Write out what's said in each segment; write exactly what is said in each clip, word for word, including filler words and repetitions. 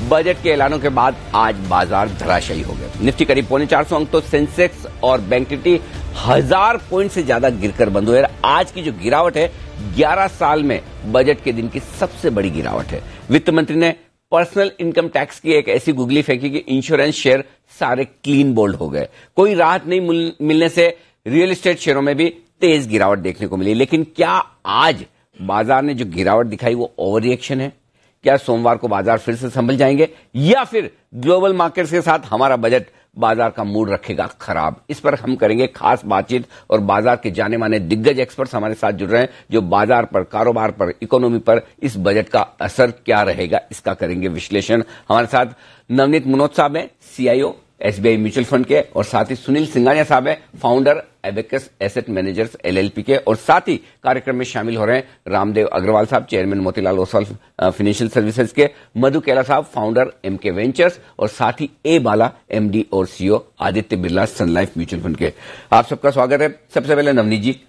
Budget के ऐलानों के बाद आज बाजार धराशायी हो गए। निफ्टी करीब पौने चार सौ अंक तो सेंसेक्स और बैंक निफ्टी हजार पॉइंट से ज्यादा गिरकर बंद हुए। आज की जो गिरावट है ग्यारह साल में बजट के दिन की सबसे बड़ी गिरावट है। वित्त मंत्री ने पर्सनल इनकम टैक्स की एक ऐसी गुगली फेंकी कि इंश्योरेंस शेयर सारे क्लीन बोल्ड हो गए। कोई राहत नहीं मिलने से रियल एस्टेट शेयरों में भी तेज गिरावट देखने को मिली। लेकिन क्या आज बाजार ने जो गिरावट दिखाई वो ओवर रिएक्शन है? क्या सोमवार को बाजार फिर से संभल जाएंगे या फिर ग्लोबल मार्केट्स के साथ हमारा बजट बाजार का मूड रखेगा खराब? इस पर हम करेंगे खास बातचीत और बाजार के जाने माने दिग्गज एक्सपर्ट्स हमारे साथ जुड़ रहे हैं जो बाजार पर, कारोबार पर, इकोनॉमी पर इस बजट का असर क्या रहेगा इसका करेंगे विश्लेषण। हमारे साथ नवनीत मुनोत साहब हैं, सीआईओ एसबीआई म्यूचुअल फंड के, और साथ ही सुनील सिंघानिया साहब हैं, founder Abakkus asset managers LLP के, और साथ ही कार्यक्रम में शामिल हो रहे हैं रामदेव अग्रवाल साहब, chairman Motilal Oswal financial services के, मधु केला साहब, फाउंडर एमके वेंचर्स, और साथ ही ए बाला एमडी और सीईओ आदित्य बिरला सन लाइफ म्यूचुअल फंड के। आप सबका स्वागत है। सबसे पहले नवनीत जी,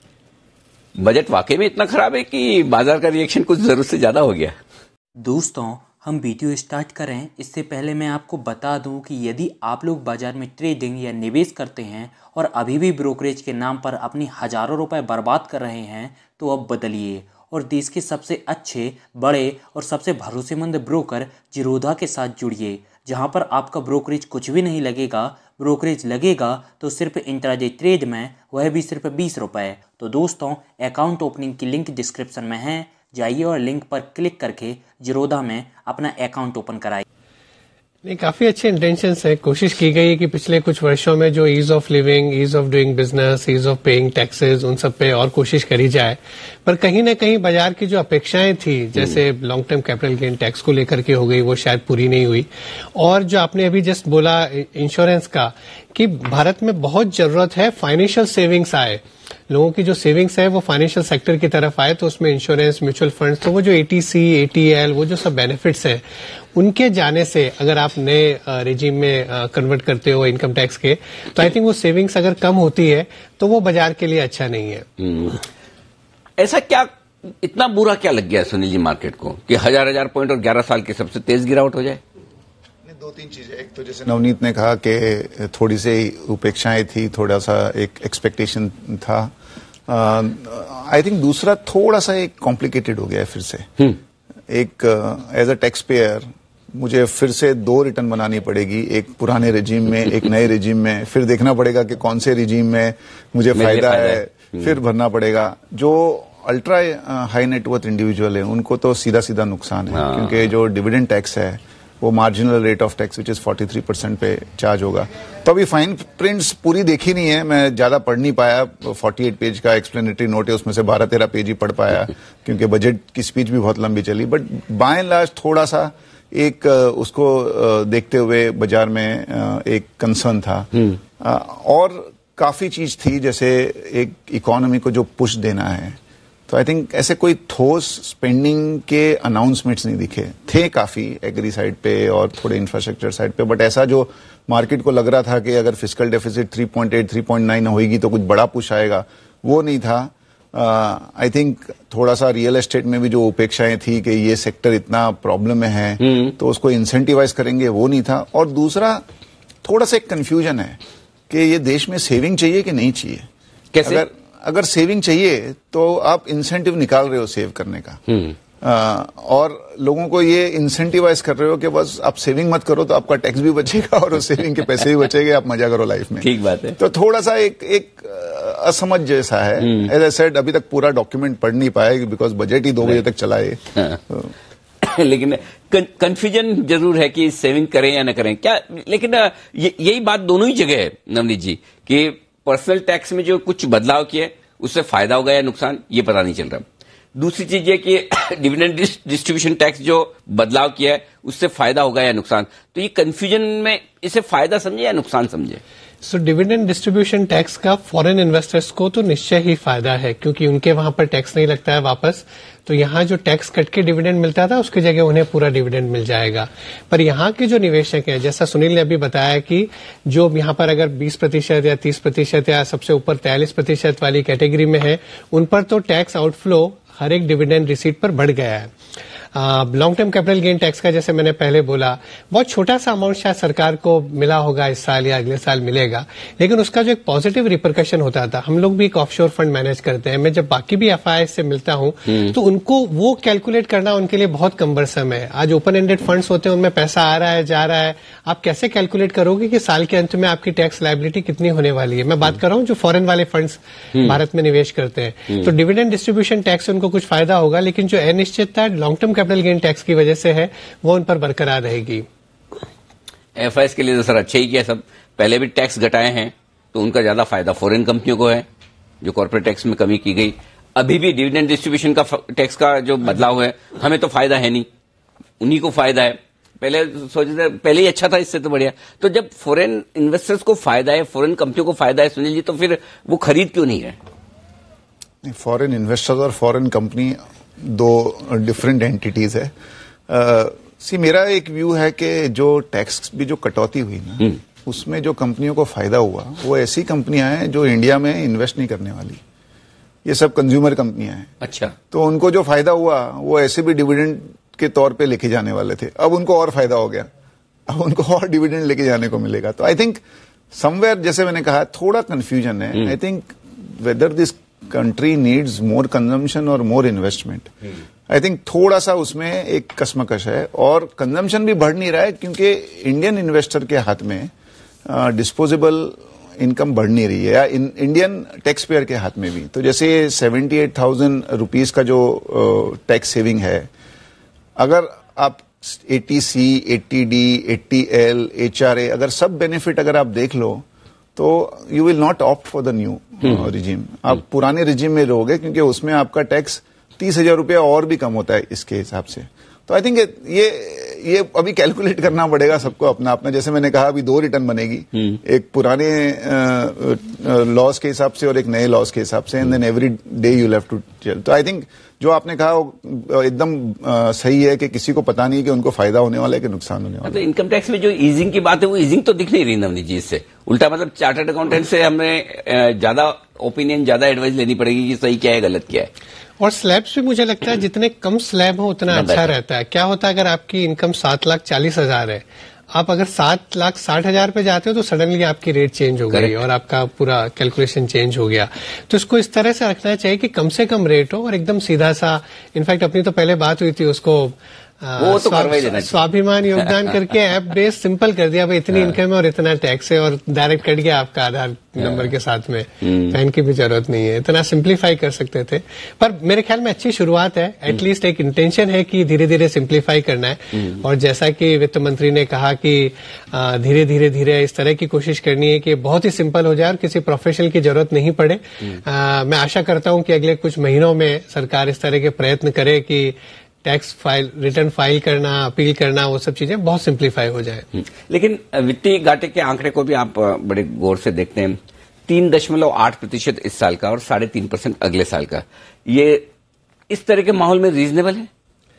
बजट वाकई में इतना खराब है कि बाजार का रिएक्शन कुछ जरूरत से ज्यादा हो गया? दोस्तों, हम वीडियो स्टार्ट करें इससे पहले मैं आपको बता दूं कि यदि आप लोग बाजार में ट्रेडिंग या निवेश करते हैं और अभी भी ब्रोकरेज के नाम पर अपनी हजारों रुपए बर्बाद कर रहे हैं तो अब बदलिए और देश के सबसे अच्छे, बड़े और सबसे भरोसेमंद ब्रोकर जिरोधा के साथ जुड़िए, जहां पर आपका ब्रोकरेज कुछ भी नहीं लगेगा। ब्रोकरेज लगेगा तो सिर्फ इंट्राडे ट्रेड में, वह भी सिर्फ बीस रुपये। तो दोस्तों, अकाउंट ओपनिंग की लिंक डिस्क्रिप्शन में है, जाइए और लिंक पर क्लिक करके जिरोधा में अपना अकाउंट ओपन कराइए। नहीं, काफी अच्छे इंटेंशंस है। कोशिश की गई है कि पिछले कुछ वर्षों में जो ease of living, ease of doing business, ease of paying taxes, उन सब पे और कोशिश करी जाए, पर कहीं ना कहीं बाजार की जो अपेक्षाएं थी, जैसे long term capital gain tax को लेकर के हो गई, वो शायद पूरी नहीं हुई। और जो आपने अभी जस्ट बोला इंश्योरेंस का, कि भारत में बहुत जरूरत है फाइनेंशियल सेविंग्स आए, लोगों की जो सेविंग्स है वो फाइनेंशियल सेक्टर की तरफ आए, तो उसमें इंश्योरेंस, म्यूचुअल फंड्स, तो वो जो एटीसी, एटीएल, वो जो सब बेनिफिट्स हैं, उनके जाने से अगर आप नए रेजिम में कन्वर्ट करते हो इनकम टैक्स के, तो आई थिंक वो सेविंग्स अगर कम होती है तो वो बाजार के लिए अच्छा नहीं है। ऐसा क्या, इतना बुरा क्या लग गया सुनील जी मार्केट को कि हजार हजार पॉइंट और ग्यारह साल की सबसे तेज गिरावट हो जाए? दो तीन चीजें। एक तो जैसे नवनीत ने कहा कि थोड़ी सी उपेक्षाएं थी, थोड़ा सा एक एक्सपेक्टेशन था। आई uh, थिंक दूसरा थोड़ा सा एक कॉम्प्लिकेटेड हो गया है फिर से। hmm. एक एज अ टैक्स पेयर मुझे फिर से दो रिटर्न बनानी पड़ेगी, एक पुराने रिजीम में, एक नए रिजीम में। फिर देखना पड़ेगा कि कौन से रिजीम में मुझे फायदा है, है। फिर भरना पड़ेगा। जो अल्ट्रा हाई नेटवर्थ इंडिविजुअल है उनको तो सीधा सीधा नुकसान है, हाँ। क्योंकि जो डिविडेंड टैक्स है वो marginal rate of tax which is तैंतालीस परसेंट पे चार्ज होगा। तो अभी फाइन प्रिंट्स पूरी देखी नहीं है, मैं ज्यादा पढ़ नहीं पाया। अड़तालीस पेज का एक्सप्लेनेटरी नोट है, उसमें से बारह तेरह पेज ही पढ़ पाया क्योंकि बजट की स्पीच भी बहुत लंबी चली। बट बाय एंड लार्ज थोड़ा सा एक उसको देखते हुए बाजार में एक कंसर्न था। और काफी चीज थी, जैसे एक इकोनॉमी को जो पुश देना है, तो आई थिंक ऐसे कोई ठोस स्पेंडिंग के अनाउंसमेंट्स नहीं दिखे थे। काफी एग्री साइड पे और थोड़े इंफ्रास्ट्रक्चर साइड पे, बट ऐसा जो मार्केट को लग रहा था कि अगर फिस्कल डेफिसिट तीन पॉइंट आठ, तीन पॉइंट नौ होगी तो कुछ बड़ा पुश आएगा, वो नहीं था। आई uh, थिंक थोड़ा सा रियल एस्टेट में भी जो उपेक्षाएं थी कि ये सेक्टर इतना प्रॉब्लम में है तो उसको इंसेंटिवाइज करेंगे, वो नहीं था। और दूसरा थोड़ा सा एक कंफ्यूजन है कि ये देश में सेविंग चाहिए कि नहीं चाहिए। कैसे? अगर अगर सेविंग चाहिए तो आप इंसेंटिव निकाल रहे हो सेव करने का, आ, और लोगों को ये इंसेंटिवाइज कर रहे हो कि बस आप सेविंग मत करो तो आपका टैक्स भी बचेगा और उस सेविंग के पैसे भी बचेंगे, आप मजा करो लाइफ में। ठीक बात है। तो थोड़ा सा एक एक असमझ जैसा है। एज आई सेड, अभी तक पूरा डॉक्यूमेंट पढ़ नहीं पाए बिकॉज बजट ही दो बजे तक चला है। हाँ। लेकिन कंफ्यूजन जरूर है कि सेविंग करें या न करें क्या। लेकिन ये, यही बात दोनों ही जगह है नवनीत जी, कि पर्सनल टैक्स में जो कुछ बदलाव किए उससे फायदा होगा या नुकसान, ये पता नहीं चल रहा। दूसरी चीज ये कि डिविडेंड डिस्ट्रीब्यूशन टैक्स जो बदलाव किया है उससे फायदा होगा या नुकसान, तो ये कंफ्यूजन में इसे फायदा समझे या नुकसान समझे? सो डिविडेंड डिस्ट्रीब्यूशन टैक्स का फॉरेन इन्वेस्टर्स को तो निश्चय ही फायदा है, क्योंकि उनके वहां पर टैक्स नहीं लगता है वापस। तो यहाँ जो टैक्स कट के डिविडेंड मिलता था उसकी जगह उन्हें पूरा डिविडेंड मिल जाएगा। पर यहाँ के जो निवेशक हैं, जैसा सुनील ने अभी बताया कि जो यहाँ पर अगर बीस प्रतिशत या तीस प्रतिशत या सबसे ऊपर तैंतालीस प्रतिशत वाली कैटेगरी में है, उन पर तो टैक्स आउटफ्लो हर एक डिविडेंड रिसीट पर बढ़ गया है। Long term capital gain tax का जैसे मैंने पहले बोला, बहुत छोटा सा अमाउंट शायद सरकार को मिला होगा इस साल या अगले साल मिलेगा, लेकिन उसका जो एक पॉजिटिव रिपरकशन होता था, हम लोग भी एक ऑफशोर फंड मैनेज करते हैं, मैं जब बाकी भी एफ आई से मिलता हूं तो उनको वो कैलकुलेट करना उनके लिए बहुत कम्बरसम है। आज ओपन एंडेड फंड्स होते हैं, उनमें पैसा आ रहा है जा रहा है, आप कैसे कैलकुलेट करोगे कि साल के अंत में आपकी टैक्स लायबिलिटी कितनी होने वाली है। मैं बात कर रहा हूं जो फॉरेन वाले फंड्स भारत में निवेश करते हैं, तो डिविडेंड डिस्ट्रीब्यूशन टैक्स से उनको कुछ फायदा होगा, लेकिन जो अनिश्चितता long term capital gain tax की वजह से है वो उन पर बरकरार रहेगी। एफ आई एस के लिए तो सर अच्छा ही किया, सब पहले भी टैक्स घटाए हैं तो उनका ज्यादा फायदा फॉरेन कंपनियों को है, जो कॉर्पोरेट टैक्स में कमी की गई। अभी भी डिविडेंड डिस्ट्रीब्यूशन का टैक्स का जो बदलाव है, हमें तो फायदा है नहीं, उन्हीं को फायदा है। पहले सोचते थे पहले ही अच्छा था, इससे तो बढ़िया। तो जब फॉरेन इन्वेस्टर्स को फायदा है, फॉरेन कंपनियों को फायदा है सुनील जी, तो फिर वो खरीद क्यों नहीं है? फॉरेन इन्वेस्टर्स और फॉरेन कंपनी दो डिफरेंट एंटिटीज है। सी uh, मेरा एक व्यू है कि जो टैक्स भी जो कटौती हुई ना, उसमें जो कंपनियों को फायदा हुआ वो ऐसी कंपनियां हैं जो इंडिया में इन्वेस्ट नहीं करने वाली। ये सब कंज्यूमर कंपनियां हैं। अच्छा, तो उनको जो फायदा हुआ वो ऐसे भी डिविडेंड के तौर पे लेके जाने वाले थे, अब उनको और फायदा हो गया, अब उनको और डिविडेंड लेके जाने को मिलेगा। तो आई थिंक समवेयर, जैसे मैंने कहा, थोड़ा कंफ्यूजन है। I think whether this country needs more consumption और मोर इन्वेस्टमेंट, आई थिंक थोड़ा सा उसमें एक कसमकश है। और कंजम्पशन भी बढ़ नहीं रहा है क्योंकि इंडियन इन्वेस्टर के हाथ में डिस्पोजेबल इनकम बढ़ नहीं रही है, या इन, इंडियन टैक्स पेयर के हाथ में भी। तो जैसे सेवेंटी एट थाउजेंड रुपीज का जो टैक्स सेविंग है, अगर आप eighty C, eighty D, eighty L, H R A, अगर सब बेनिफिट अगर आप देख लो तो you will not opt for the new regime. आप पुराने रिजीम में रहोगे क्योंकि उसमें आपका टैक्स तीस हजार रुपया और भी कम होता है इसके हिसाब से। तो आई थिंक ये ये अभी कैलकुलेट करना पड़ेगा सबको अपना अपना। जैसे मैंने कहा, अभी दो रिटर्न बनेगी, एक पुराने लॉस के हिसाब से और एक नए लॉस के हिसाब से, and then every day you have to sell. तो आई थिंक जो आपने कहा वो एकदम सही है कि किसी को पता नहीं कि उनको फायदा होने वाला है कि नुकसान होने वाला है। तो इनकम टैक्स में जो ईजिंग की बात है, वो ईजिंग तो दिख नहीं रही नवनीत जी इससे। उल्टा मतलब चार्टर्ड अकाउंटेंट से हमें ज्यादा ओपिनियन, ज्यादा एडवाइस लेनी पड़ेगी कि सही क्या है, गलत क्या है। और स्लैब्स भी मुझे लगता है जितने कम स्लैब हो उतना अच्छा रहता है। क्या होता है, अगर आपकी इनकम सात लाख चालीस हजार है, आप अगर सात लाख साठ हजार पे जाते हो तो सडनली आपकी रेट चेंज हो गई और आपका पूरा कैलकुलेशन चेंज हो गया। तो इसको इस तरह से रखना चाहिए कि कम से कम रेट हो और एकदम सीधा सा। इनफैक्ट अपनी तो पहले बात हुई थी, उसको वो तो करवाई देना, स्वाभिमान योगदान करके ऐप बेस सिंपल कर दिया, भाई इतनी इनकम है और इतना टैक्स है, और डायरेक्ट कट गया आपका आधार नंबर के साथ में, पैन की भी जरूरत नहीं है। इतना सिंप्लीफाई कर सकते थे, पर मेरे ख्याल में अच्छी शुरुआत है। एटलीस्ट एक इंटेंशन है कि धीरे धीरे सिंप्लीफाई करना है। और जैसा कि वित्त मंत्री ने कहा कि धीरे धीरे धीरे इस तरह की कोशिश करनी है कि बहुत ही सिंपल हो जाए और किसी प्रोफेशनल की जरूरत नहीं पड़े। आ, मैं आशा करता हूं कि अगले कुछ महीनों में सरकार इस तरह के प्रयत्न करे कि टैक्स फाइल, रिटर्न फाइल करना, अपील करना, वो सब चीजें बहुत सिंप्लीफाई हो जाए। लेकिन वित्तीय घाटे के आंकड़े को भी आप बड़े गौर से देखते हैं, तीन दशमलव आठ प्रतिशत इस साल का और साढ़े तीन परसेंट अगले साल का। ये इस तरह के माहौल में रीजनेबल है?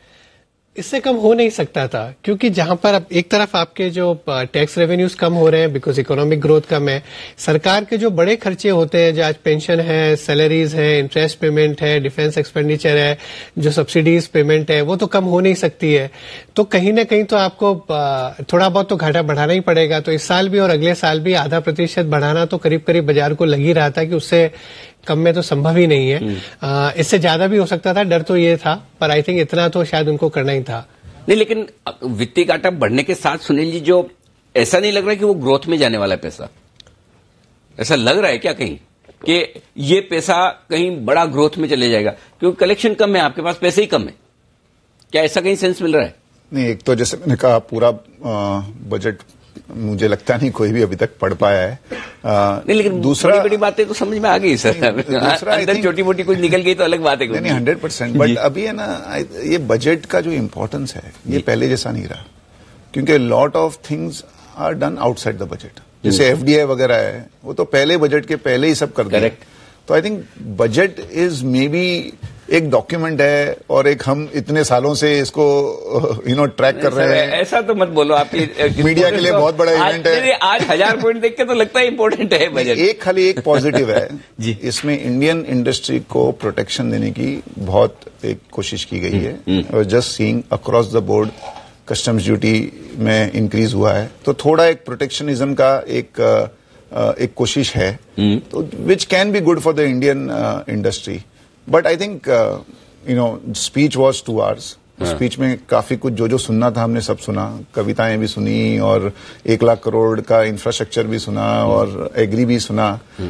इससे कम हो नहीं सकता था, क्योंकि जहां पर अब एक तरफ आपके जो टैक्स रेवेन्यूज कम हो रहे हैं बिकॉज इकोनॉमिक ग्रोथ कम है, सरकार के जो बड़े खर्चे होते हैं, जो आज पेंशन है, सैलरीज है, इंटरेस्ट पेमेंट है, डिफेंस एक्सपेंडिचर है, जो सब्सिडीज पेमेंट है, वो तो कम हो नहीं सकती है। तो कहीं ना कहीं तो आपको थोड़ा बहुत तो घाटा बढ़ाना ही पड़ेगा। तो इस साल भी और अगले साल भी आधा प्रतिशत बढ़ाना तो करीब करीब बाजार को लग ही रहा था कि उससे कम में तो संभव ही नहीं है। आ, इससे ज्यादा भी हो सकता था, डर तो ये था, पर आई थिंक इतना तो शायद उनको करना ही था। नहीं, लेकिन वित्तीय घाटा बढ़ने के साथ सुनील जी, जो ऐसा नहीं लग रहा है कि वो ग्रोथ में जाने वाला है पैसा? ऐसा लग रहा है क्या कहीं कि ये पैसा कहीं बड़ा ग्रोथ में चले जाएगा क्योंकि कलेक्शन कम है, आपके पास पैसे ही कम है? क्या ऐसा कहीं सेंस मिल रहा है? नहीं, एक तो जैसे मैंने कहा, पूरा बजट मुझे लगता नहीं कोई भी अभी तक पढ़ पाया है। आ, नहीं, लेकिन दूसरा बड़ी, बड़ी बातें तो समझ में आ गई सर। अंदर छोटी मोटी कुछ निकल गई तो अलग बात है। नहीं, हंड्रेड परसेंट। बट अभी है ना, ये बजट का जो इम्पोर्टेंस है ये पहले जैसा नहीं रहा, क्योंकि lot of things are done outside the budget. जैसे एफडीआई वगैरह है, वो तो पहले बजट के पहले ही सब कर दिया। तो I think budget is maybe एक डॉक्यूमेंट है और एक हम इतने सालों से इसको यू नो ट्रैक कर रहे हैं। ऐसा तो मत बोलो, आपकी मीडिया के लिए बहुत बड़ा इवेंट है। आज हजार पॉइंट देख के तो लगता है इंपॉर्टेंट है बजट। एक खाली एक पॉजिटिव है जी, इसमें इंडियन इंडस्ट्री को प्रोटेक्शन देने की बहुत एक कोशिश की गई है। Just seeing across the board customs duty में इंक्रीज हुआ है, तो थोड़ा एक प्रोटेक्शनिज्म का एक uh, एक कोशिश है, तो which can be good for the Indian industry. But I think you know speech was two hours. Speech में काफी कुछ जो जो सुनना था हमने सब सुना, कविताएं भी सुनी और एक लाख करोड़ का इंफ्रास्ट्रक्चर भी सुना और एग्री भी सुना।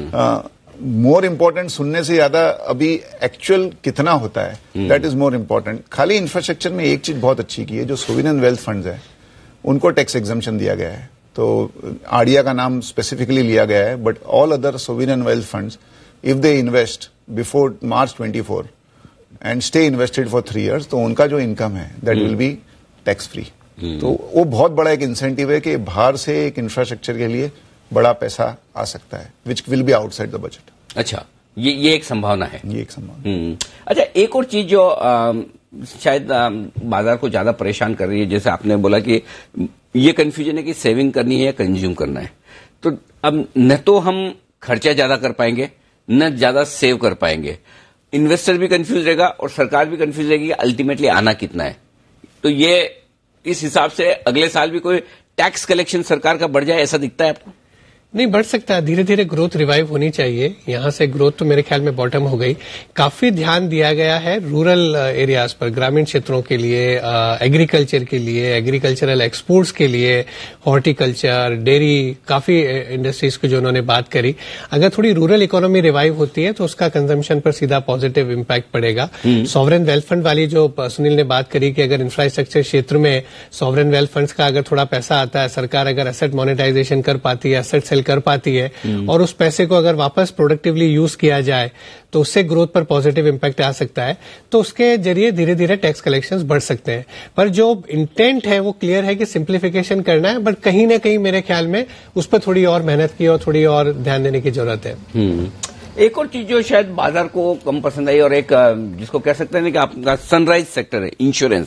मोर इम्पोर्टेंट सुनने से ज्यादा अभी एक्चुअल कितना होता है, दैट इज मोर इम्पोर्टेंट। खाली इंफ्रास्ट्रक्चर में एक चीज बहुत अच्छी की है, जो सोवरेन वेल्थ फंड्स है उनको टैक्स एग्जम्पशन दिया गया है। तो आरडीए का नाम स्पेसिफिकली लिया गया है, but all other sovereign wealth funds if they invest before March twenty four and stay invested for three years, तो उनका जो इनकम है that will be tax free. तो वो बहुत बड़ा एक इंसेंटिव है कि बाहर से एक इंफ्रास्ट्रक्चर के लिए बड़ा पैसा आ सकता है, which will be outside the budget. अच्छा, ये ये एक संभावना है। ये एक संभावना। अच्छा, एक और चीज जो आ, शायद आ, बाजार को ज्यादा परेशान कर रही है, जैसे आपने बोला कि ये कंफ्यूजन है कि सेविंग करनी है या कंज्यूम करना है। तो अब न तो हम खर्चा ज्यादा कर पाएंगे, न ज्यादा सेव कर पाएंगे। इन्वेस्टर भी कंफ्यूज रहेगा और सरकार भी कंफ्यूज रहेगी कि अल्टीमेटली आना कितना है। तो ये इस हिसाब से अगले साल भी कोई टैक्स कलेक्शन सरकार का बढ़ जाए, ऐसा दिखता है आपको? नहीं, बढ़ सकता है। धीरे धीरे ग्रोथ रिवाइव होनी चाहिए। यहाँ से ग्रोथ तो मेरे ख्याल में बॉटम हो गई। काफी ध्यान दिया गया है रूरल एरियाज पर, ग्रामीण क्षेत्रों के लिए, एग्रीकल्चर के लिए, एग्रीकल्चरल एक्सपोर्ट्स के लिए, हॉर्टिकल्चर, डेयरी, काफी इंडस्ट्रीज की जो उन्होंने बात करी। अगर थोड़ी रूरल इकोनॉमी रिवाइव होती है तो उसका कंजम्पशन पर सीधा पॉजिटिव इम्पैक्ट पड़ेगा। सॉवरेन वेल्थ फंड वाली जो सुनील ने बात करी कि अगर इंफ्रास्ट्रक्चर क्षेत्र में सॉवरेन वेल्थ फंड्स का अगर थोड़ा पैसा आता है, सरकार अगर एसेट मोनेटाइजेशन कर पाती है, एसेट सेल कर पाती है और उस पैसे को अगर वापस प्रोडक्टिवली यूज किया जाए तो उससे ग्रोथ पर पॉजिटिव इंपैक्ट आ सकता है। तो उसके जरिए धीरे धीरे टैक्स कलेक्शंस बढ़ सकते हैं। पर जो इंटेंट है वो क्लियर है कि सिंप्लीफिकेशन करना है, बट कहीं ना कहीं मेरे ख्याल में उस पर थोड़ी और मेहनत की और थोड़ी और ध्यान देने की जरूरत है। एक और चीज जो शायद बाजार को कम पसंद आई, और एक जिसको कह सकते हैं कि आपका सनराइज सेक्टर है इंश्योरेंस,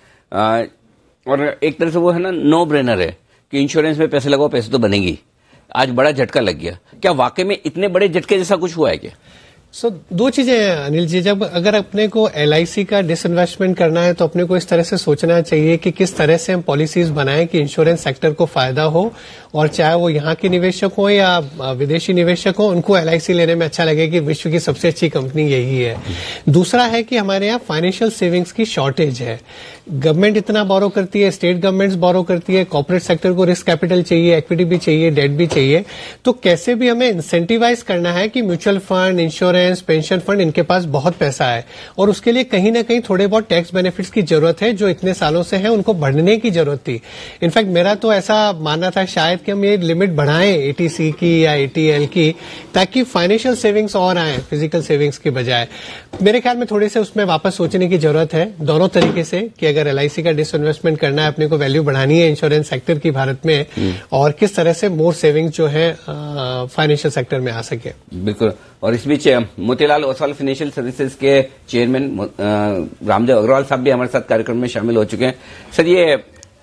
और एक तरह से वो है ना नो ब्रेनर है कि इंश्योरेंस में पैसे लगाओ, पैसे तो बनेंगी। आज बड़ा झटका लग गया। क्या वाकई में इतने बड़े झटके जैसा कुछ हुआ है क्या? सो so, दो चीजें हैं अनिल जी। जब अगर अपने को एलआईसी का डिसइन्वेस्टमेंट करना है तो अपने को इस तरह से सोचना चाहिए कि किस तरह से हम पॉलिसीज बनाएं कि इंश्योरेंस सेक्टर को फायदा हो, और चाहे वो यहाँ के निवेशक हो या विदेशी निवेशक हो, उनको एलआईसी लेने में अच्छा लगे कि विश्व की सबसे अच्छी कंपनी यही है। दूसरा है कि हमारे यहाँ फाइनेंशियल सेविंग्स की शॉर्टेज है। गवर्नमेंट इतना बोरो करती है, स्टेट गवर्नमेंट्स बोरो करती है, कॉर्पोरेट सेक्टर को रिस्क कैपिटल चाहिए, इक्विटी भी चाहिए, डेट भी चाहिए। तो कैसे भी हमें इंसेंटिवाइज करना है कि mutual fund, insurance, pension fund, इनके पास बहुत पैसा है और उसके लिए कहीं ना कहीं थोड़े बहुत टैक्स बेनिफिट्स की जरूरत है, जो इतने सालों से है उनको बढ़ने की जरूरत थी। इनफैक्ट मेरा तो ऐसा मानना था शायद कि हम ये लिमिट बढ़ाएं एटीसी की या एटीएल की, ताकि फाइनेंशियल सेविंग्स और आए फिजिकल सेविंग्स के बजाय। मेरे ख्याल में थोड़े से उसमें वापस सोचने की जरूरत है दोनों तरीके से, कि अगर एलआईसी का डिसइन्वेस्टमेंट करना है, अपने को वैल्यू बढ़ानी है इंश्योरेंस सेक्टर की भारत में, और किस तरह से मोर सेविंग्स जो है फाइनेंशियल सेक्टर में आ सके। बिल्कुल। और इस बीच मोतीलाल ओसवाल फाइनेंशियल सर्विसेज के चेयरमैन रामदेव अग्रवाल साहब भी हमारे साथ कार्यक्रम में शामिल हो चुके हैं। सर, ये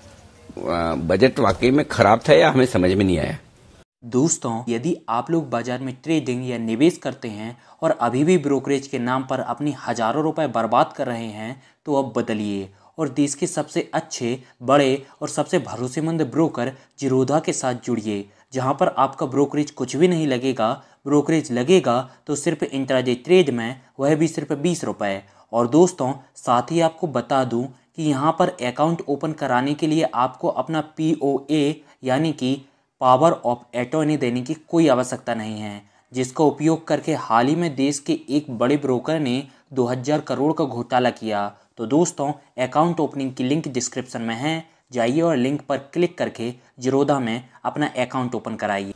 बजट वाकई में खराब था या हमें समझ में नहीं आया? दोस्तों, यदि आप लोग बाजार में ट्रेडिंग या निवेश करते हैं और अभी भी ब्रोकरेज के नाम पर अपनी हजारों रुपए बर्बाद कर रहे हैं, तो अब बदलिए और देश के सबसे अच्छे, बड़े और सबसे भरोसेमंद ब्रोकर जिरोधा के साथ जुड़िए, जहां पर आपका ब्रोकरेज कुछ भी नहीं लगेगा। ब्रोकरेज लगेगा तो सिर्फ इंट्राडे ट्रेड में, वह भी सिर्फ बीस रुपए। और दोस्तों, साथ ही आपको बता दूं कि यहाँ पर अकाउंट ओपन कराने के लिए आपको अपना पीओए यानी कि पावर ऑफ अटॉर्नी देने की कोई आवश्यकता नहीं है, जिसका उपयोग करके हाल ही में देश के एक बड़े ब्रोकर ने दो हज़ार करोड़ का घोटाला किया। तो दोस्तों, अकाउंट ओपनिंग की लिंक डिस्क्रिप्शन में है, जाइए और लिंक पर क्लिक करके जिरोधा में अपना अकाउंट ओपन कराइए।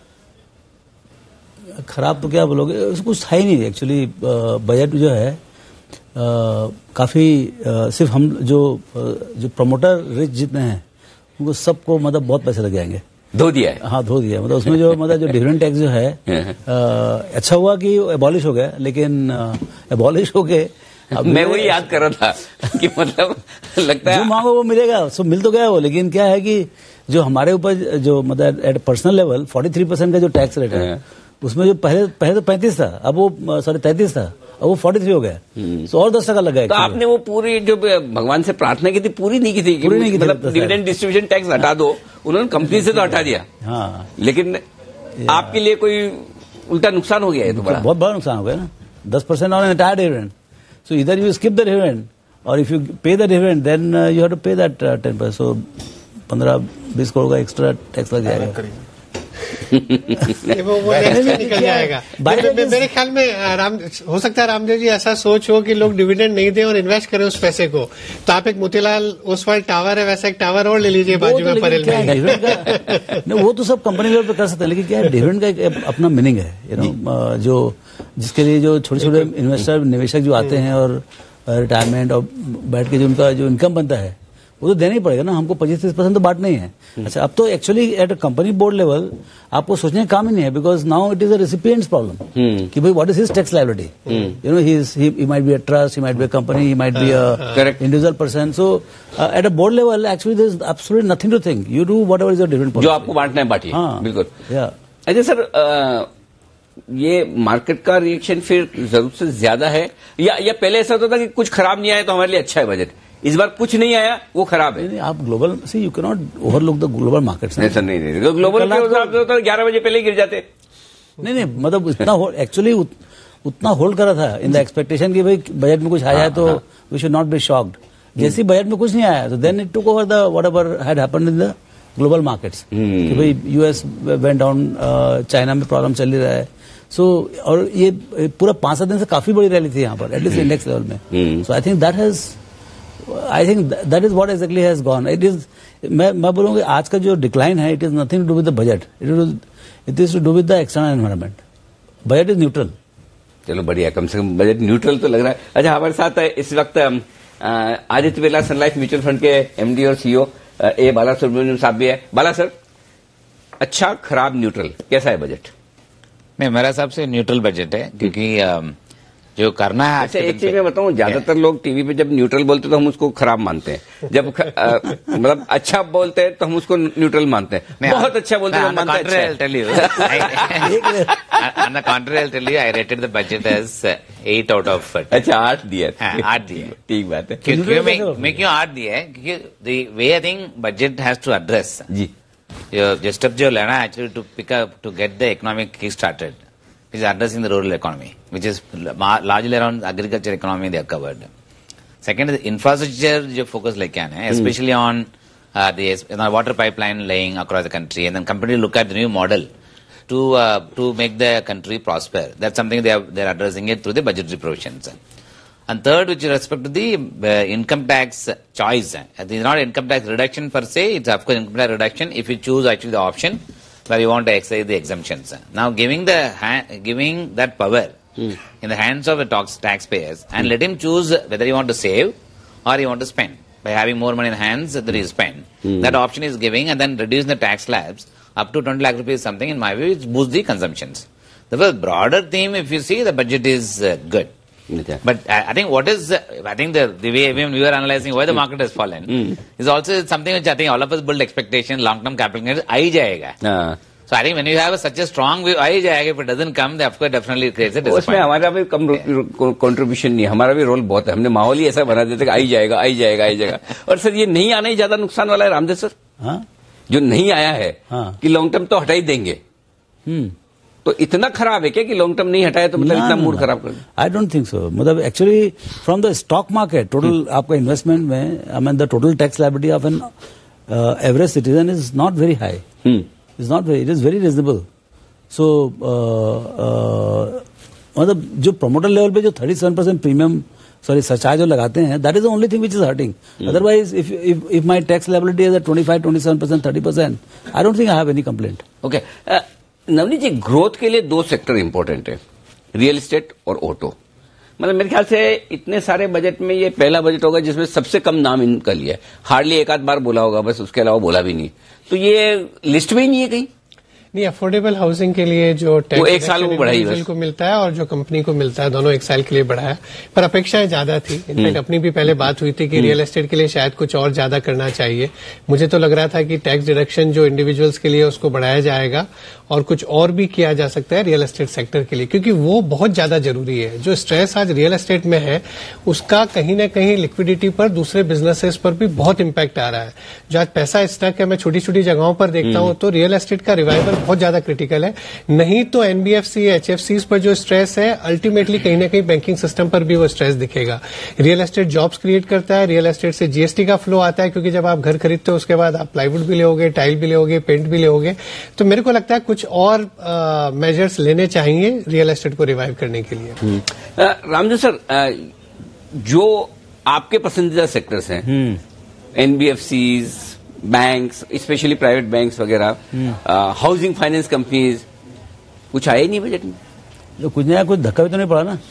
खराब तो क्या बोलोगे, कुछ था ही नहीं एक्चुअली। बजट जो है काफ़ी सिर्फ हम जो जो प्रमोटर रिच जितने हैं उनको सबको मतलब बहुत पैसे लग जाएंगे। धो दिया है। हाँ, धो दिया है। मतलब उसमें जो मतलब जो डिविडेंड टैक्स जो है आ, अच्छा हुआ कि एबॉलिश हो गया, लेकिन एबॉलिश हो गए मैं वही याद कर रहा था कि मतलब लगता है जो मांगो वो मिलेगा, सो मिल तो गया वो, लेकिन क्या है कि जो हमारे ऊपर जो मतलब एट पर्सनल लेवल तैंतालीस परसेंट का जो टैक्स रेट है उसमें जो पहले पहले तो पैंतीस था, अब वो सॉरी तैंतीस था, अब वो तैंतालीस हो गया, सो और दस टका लगा है। तो आपने वो पूरी जो भगवान से प्रार्थना की थी पूरी नहीं की थी, पूरी नहीं की थी, मतलब डिविडेंड डिस्ट्रीब्यूशन टैक्स हटा दो, उन्होंने कंपनी से तो हटा दिया, हाँ, लेकिन आपके लिए कोई उल्टा नुकसान हो गया है, तो बड़ा बहुत बड़ा नुकसान हो गया ना, दस percent on entire dividend. So इधर यू स्किप द डिविडेंड और if you pay the dividend then you have to pay that ten percent, so पंद्रह बीस करोड़ का एक्स्ट्रा टैक्स लग जाएगा। वो वो निकल जाएगा। मेरे ख्याल में राम हो सकता है रामदेव जी ऐसा सोच हो कि लोग डिविडेंड नहीं दें और इन्वेस्ट करें उस पैसे को, तो आप एक मोतीलाल ओसवाल टावर है वैसा एक टावर और ले लीजिए बाजू में परेल में। वो तो सब कंपनी लेवल पे कर सकते हैं, लेकिन क्या है डिविडेंड का एक अपना मीनिंग है, यू नो, जो जिसके लिए जो छोटे छोटे इन्वेस्टर निवेशक जो आते हैं और रिटायरमेंट और बैठ के जो उनका जो इनकम बनता है वो तो देना ही पड़ेगा ना, हमको पच्चीस तीस परसेंट तो बांटना ही है। अच्छा, अब तो actually at company board level आपको सोचने का काम ही नहीं है, because now it is a recipients problem कि भाई what is his tax liability, you know, he is he might be a trust, he might be a company, he might be an individual person, so at a board level actually there is absolutely nothing to think, you do whatever is your dividend policy, जो आपको बांटना है बांटिए। हाँ, बिल्कुल। अच्छा sir, ये market का reaction फिर जरूरत से ज्यादा है, या या पहले ऐसा होता था कि कुछ खराब नहीं आया तो हमारे लिए अच्छा है बजट, इस बार कुछ नहीं आया वो खराब है? नहीं, आप global see you can not overlook the global markets. ऐसा नहीं नहीं तो ग्लोबल के ग्यारह बजे पहले ही गिर जाते। नहीं नहीं मतलब इतना एक्चुअली उत, उतना होल्ड करा था इन द एक्सपेक्टेशन कि भाई बजट में कुछ आया है तो we should not be shocked. जैसे बजट में कुछ नहीं आया तो then it took over the whatever had happened in the global markets कि भाई यूएस वेंट डाउन, चाइना में प्रॉब्लम चल ही रहा है, सो so, और ये पूरा पांच सात दिन से काफी बड़ी रैली थी यहाँ पर एटलीस्ट इंडेक्स लेवल में, so I think that has I think that is what exactly has gone. It is मैं मैं बोलूँगा आज का जो डिक्लाइन है it is nothing to do with the budget, it is it is to do with the external environment. Budget is neutral. चलो बढ़िया, कम से कम बजट न्यूट्रल तो लग रहा है। अच्छा, हमारे साथ इस वक्त आदित्य बिरला सन लाइफ म्यूचुअल फंड के एमडी और सीईओ ए बाला सुब्रमण्यम साहब भी है। बाला सर, अच्छा खराब न्यूट्रल कैसा है बजट? नहीं, मेरे हिसाब से न्यूट्रल बजट है, क्योंकि जो करना है। अच्छा, एक चीज मैं बताऊं, ज्यादातर लोग टीवी पे जब न्यूट्रल बोलते हैं तो हम उसको खराब मानते हैं, जब मतलब अच्छा बोलते हैं तो हम उसको न्यूट्रल मानते हैं, बहुत अच्छा बोलते हैं हम मानते हैं। On the contrary, I'll tell you, I rated the budget as eight out of ten. अच्छा, आठ दिया। आठ दिया, ठीक बात है। क्यों मैं क्यों आठ दिया है? क्योंकि the way I think budget has to address जी जो स्टेप जो लेना है actually to pick up to get the economic kick started, which is addressing the rural economy, which is largely around agriculture economy they are covered. Second is infrastructure जो focus लेके आना है, especially on uh, the you know, water pipeline laying across the country, and then company look at the new model to uh, to make the country prosper. That's something they are they are addressing it through the budgetary provisions. And third, with respect to the uh, income tax choice, it is not income tax reduction per se, it's of course income tax reduction if you choose actually the option where you want to exercise the exemptions. Now, giving the ha- giving that power mm. in the hands of the tax taxpayers and mm. let him choose whether you want to save or you want to spend. By having more money in hands that he spend, mm. that option is giving, and then reducing the tax slabs up to twenty lakh rupees something, in my view, it boosts the consumptions. The broader theme, if you see, the budget is uh, good. Okay. But I, I think what is, uh, I think the, the way when we were analyzing why the market has fallen mm. is also something which I think all of us build expectation, long-term capital gains, aa hi jayega. Uh. So I think when you have a, such a strong view, aa hi jayega, if it doesn't come, then of course definitely creates a disappointment. उसमें हमारा भी कम contribution नहीं, हमारा भी role बहुत है, हमने माहौल ही ऐसा बना देते कि आई जाएगा आई जाएगा आई जाएगा। और सर ये नहीं आना ही ज्यादा नुकसान वाला है रामदेव सर। हाँ? जो नहीं आया है हाँ? कि लॉन्ग टर्म तो हटा ही देंगे, हम्म तो इतना खराब है क्या कि लॉन्ग टर्म नहीं हटाए तो मतलब इतना मूड खराब कर? I don't think so. मतलब actually from the stock market total आपका इन्वेस्टमेंट में I mean the total tax liability of an average citizen is not very high, is not very, it is very reasonable. So मतलब जो promoter level पे जो thirty seven percent premium sorry surcharge जो लगाते हैं, that is the only thing which is hurting. Otherwise if if if my tax liability is twenty five twenty seven percent thirty percent I don't think I have any complaint. Okay Navneet ji, growth के लिए दो sector important है, real estate और auto. मतलब मेरे ख्याल से इतने सारे बजट में ये पहला बजट होगा जिसमें सबसे कम नाम इनका लिया है, हार्डली एक आध बार बोला होगा बस, उसके अलावा बोला भी नहीं। तो ये लिस्ट में ही नहीं है कहीं? नहीं, अफोर्डेबल हाउसिंग के लिए जो वो टैक्स एक साल वो बढ़ाई बस। को मिलता है और जो कंपनी को मिलता है, दोनों एक साल के लिए बढ़ाया, पर अपेक्षाएं ज्यादा थी। इनफैक्ट अपनी भी पहले बात हुई थी कि रियल एस्टेट के लिए शायद कुछ और ज्यादा करना चाहिए। मुझे तो लग रहा था कि टैक्स डिडक्शन जो इंडिविजुअल्स के लिए उसको बढ़ाया जाएगा और कुछ और भी किया जा सकता है रियल एस्टेट सेक्टर के लिए, क्योंकि वो बहुत ज्यादा जरूरी है। जो स्ट्रेस आज रियल एस्टेट में है उसका कहीं ना कहीं लिक्विडिटी पर, दूसरे बिजनेसेस पर भी बहुत इंपैक्ट आ रहा है। जो आज पैसा स्टक है, मैं छोटी छोटी जगहों पर देखता हूं तो रियल एस्टेट का रिवाइवल बहुत ज्यादा क्रिटिकल है। नहीं तो एनबीएफसी, एचएफसी पर जो स्ट्रेस है अल्टीमेटली कहीं ना कहीं बैंकिंग सिस्टम पर भी वो स्ट्रेस दिखेगा। रियल एस्टेट जॉब्स क्रिएट करता है, रियल एस्टेट से जीएसटी का फ्लो आता है, क्योंकि जब आप घर खरीदते हो उसके बाद आप प्लाईवुड भी लोगे, टाइल भी लोगे, पेंट भी लोगे। तो मेरे को लगता है कुछ और मेजर्स लेने चाहिए रियल एस्टेट को रिवाइव करने के लिए। रामजो सर, आ, जो आपके पसंदीदा सेक्टर्स हैं, NBFCs, banks, specially private banks वगैरह, हाउसिंग फाइनेंस कंपनीज, कुछ आए नहीं बजट में? जो कुछ नया, कुछ धक्का भी तो नहीं पड़ा ना।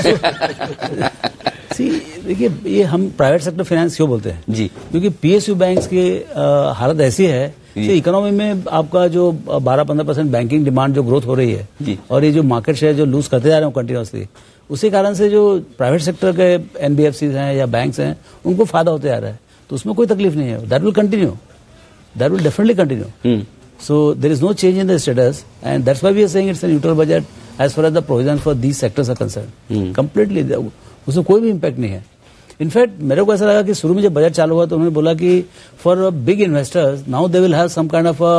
सी देखिए, ये हम प्राइवेट सेक्टर फाइनेंस क्यों बोलते हैं जी, क्योंकि पीएसयू बैंक्स की आ, हालत ऐसी है कि इकोनॉमी में आपका जो बारह पंद्रह परसेंट बैंकिंग डिमांड जो ग्रोथ हो रही है जी, और ये जो मार्केट शेयर जो लूज करते जा रहे हैं कंटिन्यूसली, उसी कारण से जो प्राइवेट सेक्टर के एनबीएफसी हैं या बैंक्स हैं उनको फायदा होते जा रहा है। तो उसमें कोई तकलीफ नहीं है, that will continue, that will definitely continue. So there is no change in the status and that's why we are saying it's a neutral budget as far as the provision for these sectors are concern. Completely उसमें कोई भी impact नहीं है। In fact मेरे को ऐसा लगा कि शुरू में जब बजट चालू हुआ तो उन्होंने बोला कि for big investors now they will have some kind of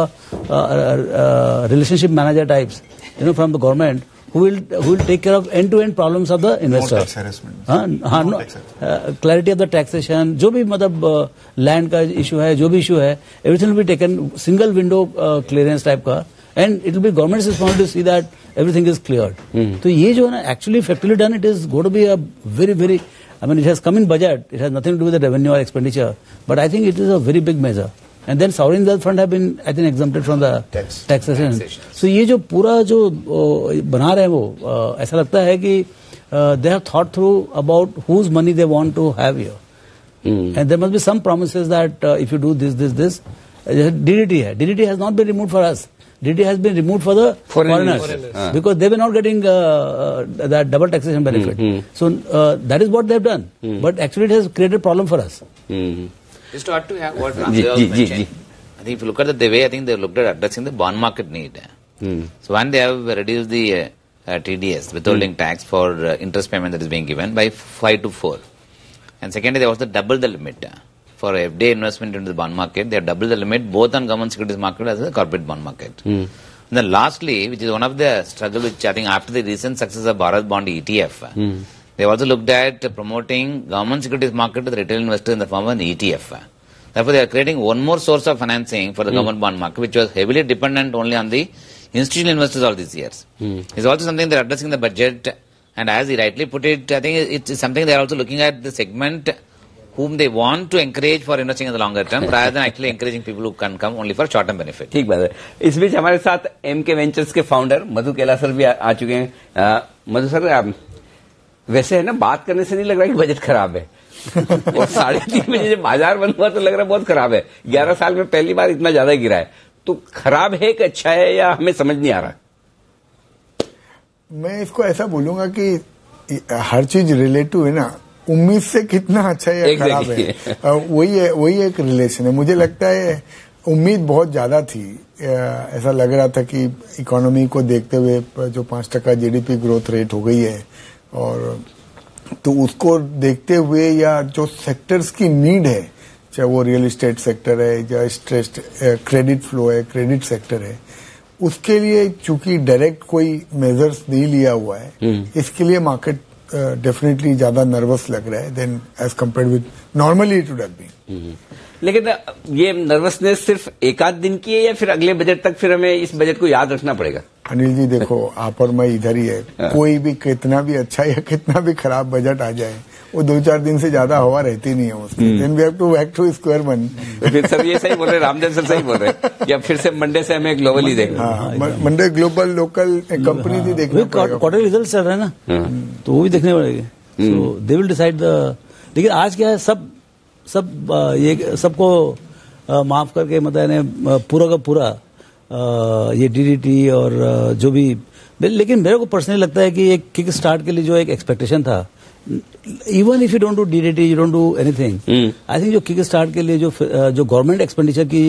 relationship manager types you know from the government who will who will take care of end to end problems of the investor. No tax harassment. हाँ हाँ no clarity of the taxation, जो भी मतलब land का issue है, जो भी issue है, everything will be taken single window clearance type का, and it will be government responsibility to see that everything is cleared. तो ये जो है ना actually factually done, it is going to be a very very, I mean it has come in budget, it has nothing to do with the revenue और expenditure, but I think it is a very big major. And then sovereign wealth fund have been, I think, exempted from the Tax. taxation. So ये जो पूरा जो बना रहे हैं वो ऐसा लगता है कि they have thought through about whose money they want to have here. Hmm. And there must be some promises that uh, if you do this, this, this, D D T है. D D T has not been removed for us. D D T has been removed for the foreigners, foreigners. Ah. because they were not getting uh, uh, that double taxation benefit. Hmm. So uh, that is what they have done. Hmm. But actually it has created problem for us. Hmm. Just to add to what Ramdev also mentioned, I think if you look at the, the way I think they looked at addressing the bond market need. Hmm. So one, they have reduced the uh, uh, T D S, withholding hmm. tax for uh, interest payment that is being given by five to four. And secondly, they also doubled the limit uh, for F D I investment into the bond market. They have doubled the limit both on government securities market as well as the corporate bond market. Hmm. And then lastly, which is one of the struggle which I think after the recent success of Bharat Bond E T F, hmm. they also looked at promoting government securities market to the retail investors in the form of an E T F. Therefore, they are creating one more source of financing for the mm. government bond market, which was heavily dependent only on the institutional investors all these years. Mm. It's also something they are addressing the budget, and as he rightly put it, I think it's something they are also looking at the segment whom they want to encourage for investing in the longer term, rather than actually encouraging people who can come only for short-term benefit. ठीक बात है। इस बीच हमारे साथ M के ventures के founder मधु केला sir भी आ, आ चुके हैं। मधु सर, आप वैसे है ना, बात करने से नहीं लग रहा कि बजट खराब है और साढ़े तीन बजे जब बाजार बंद हुआ तो लग रहा है बहुत खराब है। ग्यारह साल में पहली बार इतना ज्यादा गिरा है, तो खराब है कि अच्छा है, या हमें समझ नहीं आ रहा? मैं इसको ऐसा बोलूंगा कि हर चीज रिलेटिव है ना, उम्मीद से कितना अच्छा है या खराब है, वही है, वही एक रिलेशन है। मुझे लगता है उम्मीद बहुत ज्यादा थी, ऐसा लग रहा था कि इकोनॉमी को देखते हुए जो पांच टका जीडीपी ग्रोथ रेट हो गई है, और तो उसको देखते हुए या जो सेक्टर्स की नीड है, चाहे वो रियल एस्टेट सेक्टर है या स्ट्रेस्ड क्रेडिट फ्लो है, क्रेडिट सेक्टर है, उसके लिए चूंकि डायरेक्ट कोई मेजर्स नहीं लिया हुआ है, इसके लिए मार्केट डेफिनेटली uh, ज्यादा नर्वस लग रहा है then as compare with normally it would have been. लेकिन ये नर्वसनेस सिर्फ एक आध दिन की है या फिर अगले बजट तक फिर हमें इस बजट को याद रखना पड़ेगा? अनिल जी देखो, आप और मैं इधर ही है, कोई भी कितना भी अच्छा या कितना भी खराब बजट आ जाए, वो दो चार दिन से ज्यादा हवा रहती नहीं है उसमें। Then we have to back to square one. फिर सर ये सही बोल रहे, रामदेव सर सही बोल रहे, या फिर से मंडे से हमें ग्लोबल ही देखना? हाँ, मंडे ग्लोबल लोकल कंपनी भी देखना पड़ेगा। क्वार्टर रिजल्ट चल रहे हैं ना, तो वो भी देखने पड़ेंगे। So they will decide the, लेकिन आज क्या है, सब सब ये सबको माफ करके मतलब पूरा का पूरा ये डीडीटी और जो भी, लेकिन मेरे को पर्सनली लगता है कि एक किक स्टार्ट के लिए जो एक एक्सपेक्टेशन था, even if you don't do DDT, you don't do anything, I think जो किक स्टार्ट के लिए जो जो गवर्नमेंट एक्सपेंडिचर की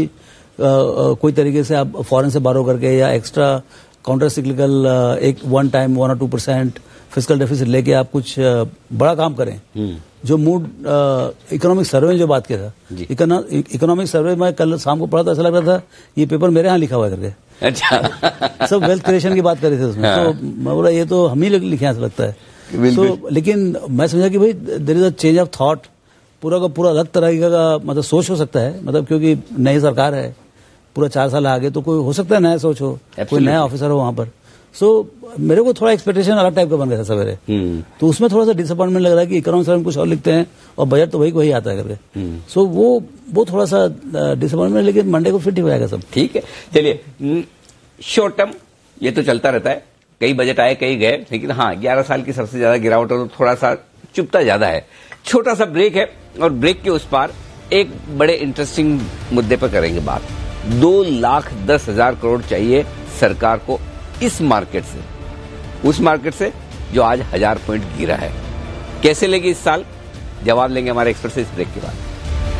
uh, कोई तरीके से आप फॉरेन से बारो करके या एक्स्ट्रा काउंटर सिक्लिकल एक वन टाइम वन और टू परसेंट फिजिकल डेफिसिट लेके आप कुछ uh, बड़ा काम करें, जो मूड इकोनॉमिक सर्वे में जो बात किया था, इकोनॉमिक सर्वे में कल शाम को पढ़ा तो ऐसा लग रहा था ये पेपर मेरे यहाँ लिखा हुआ है करके। अच्छा। सब वेल्थ क्रिएशन की बात कर रहे थे उसमें। हाँ। तो मैं बोला ये तो हम ही लिखे हैं ऐसा लगता है। तो लेकिन मैं समझा कि भाई there is a change of thought, पूरा का पूरा अलग तरह का मतलब सोच हो सकता है, मतलब क्योंकि नई सरकार है, पूरा चार साल आगे तो कोई हो सकता है नया सोच हो, कोई नया ऑफिसर हो वहां पर। सो so, मेरे को थोड़ा एक्सपेक्टेशन अलग टाइप का बन गया था सवेरे, तो उसमें थोड़ा सा डिसअपॉइंटमेंट लग रहा है कि इकोनॉमिक्स में कुछ और लिखते हैं और बजट तो वही वही आता है करके। सो so, वो वो थोड़ा सा डिसअपॉइंटमेंट, लेकिन मंडे को फिट ही हो जाएगा सब। ठीक है, चलिए, शॉर्ट टर्म ये तो चलता रहता है, कई बजट आए कई गए, लेकिन हाँ ग्यारह साल की सबसे ज्यादा गिरावट और थोड़ा सा चुपता ज्यादा है। छोटा सा ब्रेक है और ब्रेक के उस पार एक बड़े इंटरेस्टिंग मुद्दे पर करेंगे बात। दो लाख दस हजार करोड़ चाहिए सरकार को इस मार्केट से, उस मार्केट से जो आज हजार पॉइंट गिरा है। कैसे लेगी इस साल, जवाब लेंगे हमारे एक्सपर्ट से इस ब्रेक के बाद।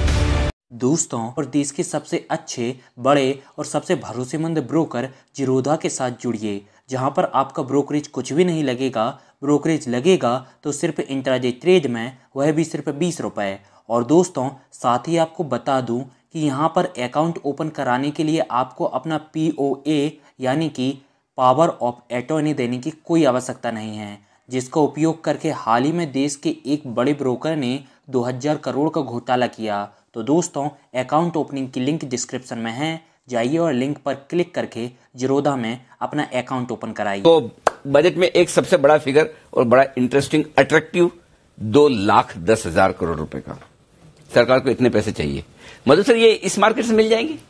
दोस्तों, और देश के सबसे अच्छे, बड़े और सबसे भरोसेमंद ब्रोकर जिरोधा के साथ जुड़िए, जहां पर आपका ब्रोकरेज कुछ भी नहीं लगेगा। ब्रोकरेज लगेगा तो सिर्फ इंट्राडे ट्रेड में, वह भी सिर्फ बीस रुपए। और दोस्तों, साथ ही आपको बता दूं कि यहां पर अकाउंट ओपन कराने के लिए आपको अपना पी ओ ए यानी कि पावर ऑफ अटॉर्नी देने की कोई आवश्यकता नहीं है, जिसका उपयोग करके हाल ही में देश के एक बड़े ब्रोकर ने दो हज़ार करोड़ का घोटाला किया। तो दोस्तों, अकाउंट ओपनिंग की लिंक डिस्क्रिप्शन में है, जाइए और लिंक पर क्लिक करके जिरोधा में अपना अकाउंट ओपन कराइए। तो बजट में एक सबसे बड़ा फिगर और बड़ा इंटरेस्टिंग अट्रैक्टिव दो लाख दस हजार करोड़ रुपए का, सरकार को इतने पैसे चाहिए। मधु सर, ये इस मार्केट से मिल जाएंगे?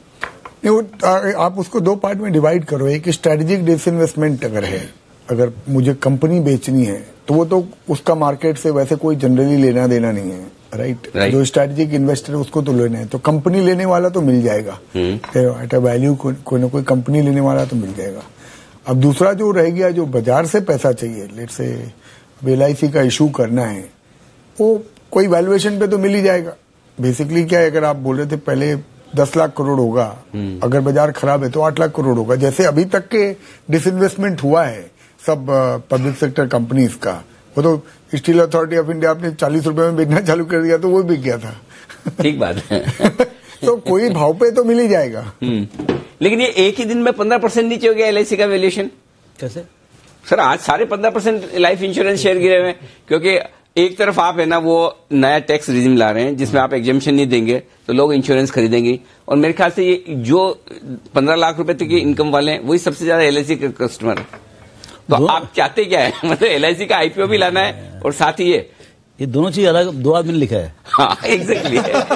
नहीं, वो आप उसको दो पार्ट में डिवाइड करो। एक स्ट्रेटेजिक डिसइन्वेस्टमेंट अगर है, अगर मुझे कंपनी बेचनी है तो वो तो उसका मार्केट से वैसे कोई जनरली लेना देना नहीं है, राइट right? right. जो स्ट्रेटेजिक इन्वेस्टर है उसको तो लेना है, तो कंपनी लेने वाला तो मिल जाएगा, एट अ वैल्यू कोई ना कोई कंपनी लेने वाला तो मिल जाएगा। अब दूसरा जो रह गया, जो बाजार से पैसा चाहिए, लेट्स से एल आई सी का इशू करना है, वो कोई वैल्यूएशन पे तो मिल ही जाएगा। बेसिकली क्या है, अगर आप बोल रहे थे पहले दस लाख करोड़ होगा, अगर बाजार खराब है तो आठ लाख करोड़ होगा। जैसे अभी तक के डिसइन्वेस्टमेंट हुआ है सब पब्लिक सेक्टर कंपनीज का, वो तो स्टील अथॉरिटी ऑफ इंडिया आपने चालीस रुपए में बेचना चालू कर दिया तो वो बिक गया था। ठीक बात है। तो कोई भाव पे तो मिल ही जाएगा। लेकिन ये एक ही दिन में पंद्रह परसेंट नीचे हो गया एल आई सी का वैल्यूएशन। कैसे सर? आज साढ़े पंद्रह परसेंट लाइफ इंश्योरेंस शेयर गिरे हुए, क्योंकि एक तरफ आप है ना वो नया टैक्स रिजिम ला रहे हैं जिसमें आप एग्जेम्पशन नहीं देंगे तो लोग इंश्योरेंस खरीदेंगे, और मेरे ख्याल से ये जो पंद्रह लाख रुपए तक की इनकम वाले हैं वही सबसे ज्यादा एल आई सी के कस्टमर है। तो आप चाहते क्या है? मतलब एल आई सी का आई पी ओ भी लाना है और साथ ही ये ये दोनों चीज अलग दो आदमी ने लिखा है। हाँ, exactly.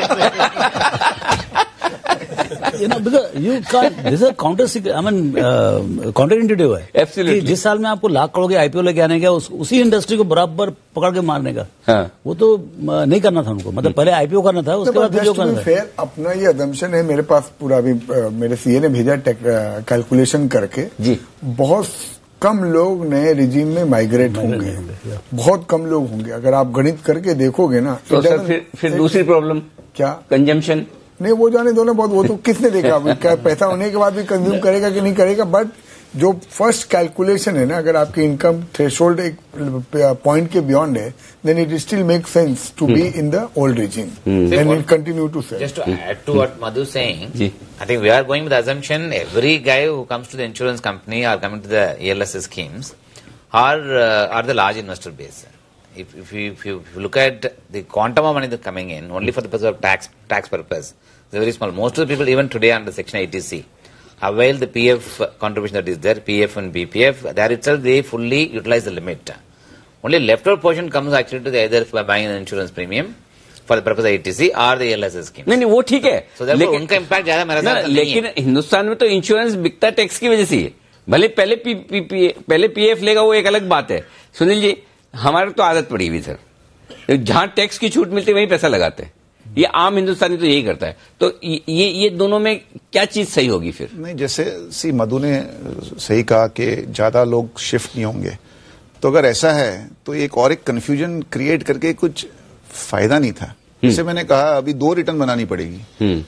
You know, because you can't, this is a counter, I mean, uh, counterintuitive है। Absolutely. जिस साल में आपको लाख करोड़ के आई पी ओ लेके आने का, उस, उसी इंडस्ट्री को बराबर पकड़ के मारने का, हाँ। वो तो नहीं करना था उनको। मतलब पहले आई पी ओ करना था, उसके बाद जो करना था। फेयर अपना ये अजम्पशन है, मेरे पास पूरा अभी मेरे सी ए ने भेजा कैलकुलेशन करके, जी बहुत कम लोग नए रिजीम में माइग्रेट होंगे, बहुत कम लोग होंगे। अगर आप गणित करके देखोगे ना तो सर फिर फिर दूसरी प्रॉब्लम क्या? कंजम्पशन नहीं, वो जाने दो ना, बहुत वो तो किसने देखा, क्या पैसा होने के बाद भी कंज्यूम करेगा कि नहीं करेगा। बट जो फर्स्ट कैलकुलेशन है ना, अगर आपकी इनकम थ्रेशोल्ड एक पॉइंट के बियॉन्ड है, then it still make sense to be in the old regime and will continue to sell. Just to add to what Madhu is saying, I think we are going with the assumption every guy who comes to the insurance company or coming to the E L S S schemes are uh, are the large investor base. If, if, you, if, you, if you look at the quantum of money that's coming in only for the purpose of tax tax purpose, it's very small. Most of the people even today under Section eighty C avail the P F contribution that is there, P F and B P F. There itself they fully utilize the limit. Only leftover portion comes actually to the either by buying an insurance premium for the purpose of eighty C or the E L S S scheme. नहीं नहीं वो ठीक है, so therefore उनका impact ज्यादा मेरा साथ नहीं है। लेकिन हिंदुस्तान में तो इंश्योरेंस बिकता टैक्स की वजह से है। भले पहले पी, पी, पी, पहले पी एफ लेगा वो एक अलग बात है। सुनील जी, हमारे तो आदत पड़ी हुई सर, जहां टैक्स की छूट मिलती वहीं पैसा लगाते हैं। ये आम हिंदुस्तानी तो यही करता है। तो ये ये दोनों में क्या चीज सही होगी फिर? नहीं, जैसे सी मधु ने सही कहा कि ज्यादा लोग शिफ्ट नहीं होंगे, तो अगर ऐसा है तो एक और एक कंफ्यूजन क्रिएट करके कुछ फायदा नहीं था। जैसे मैंने कहा, अभी दो रिटर्न बनानी पड़ेगी,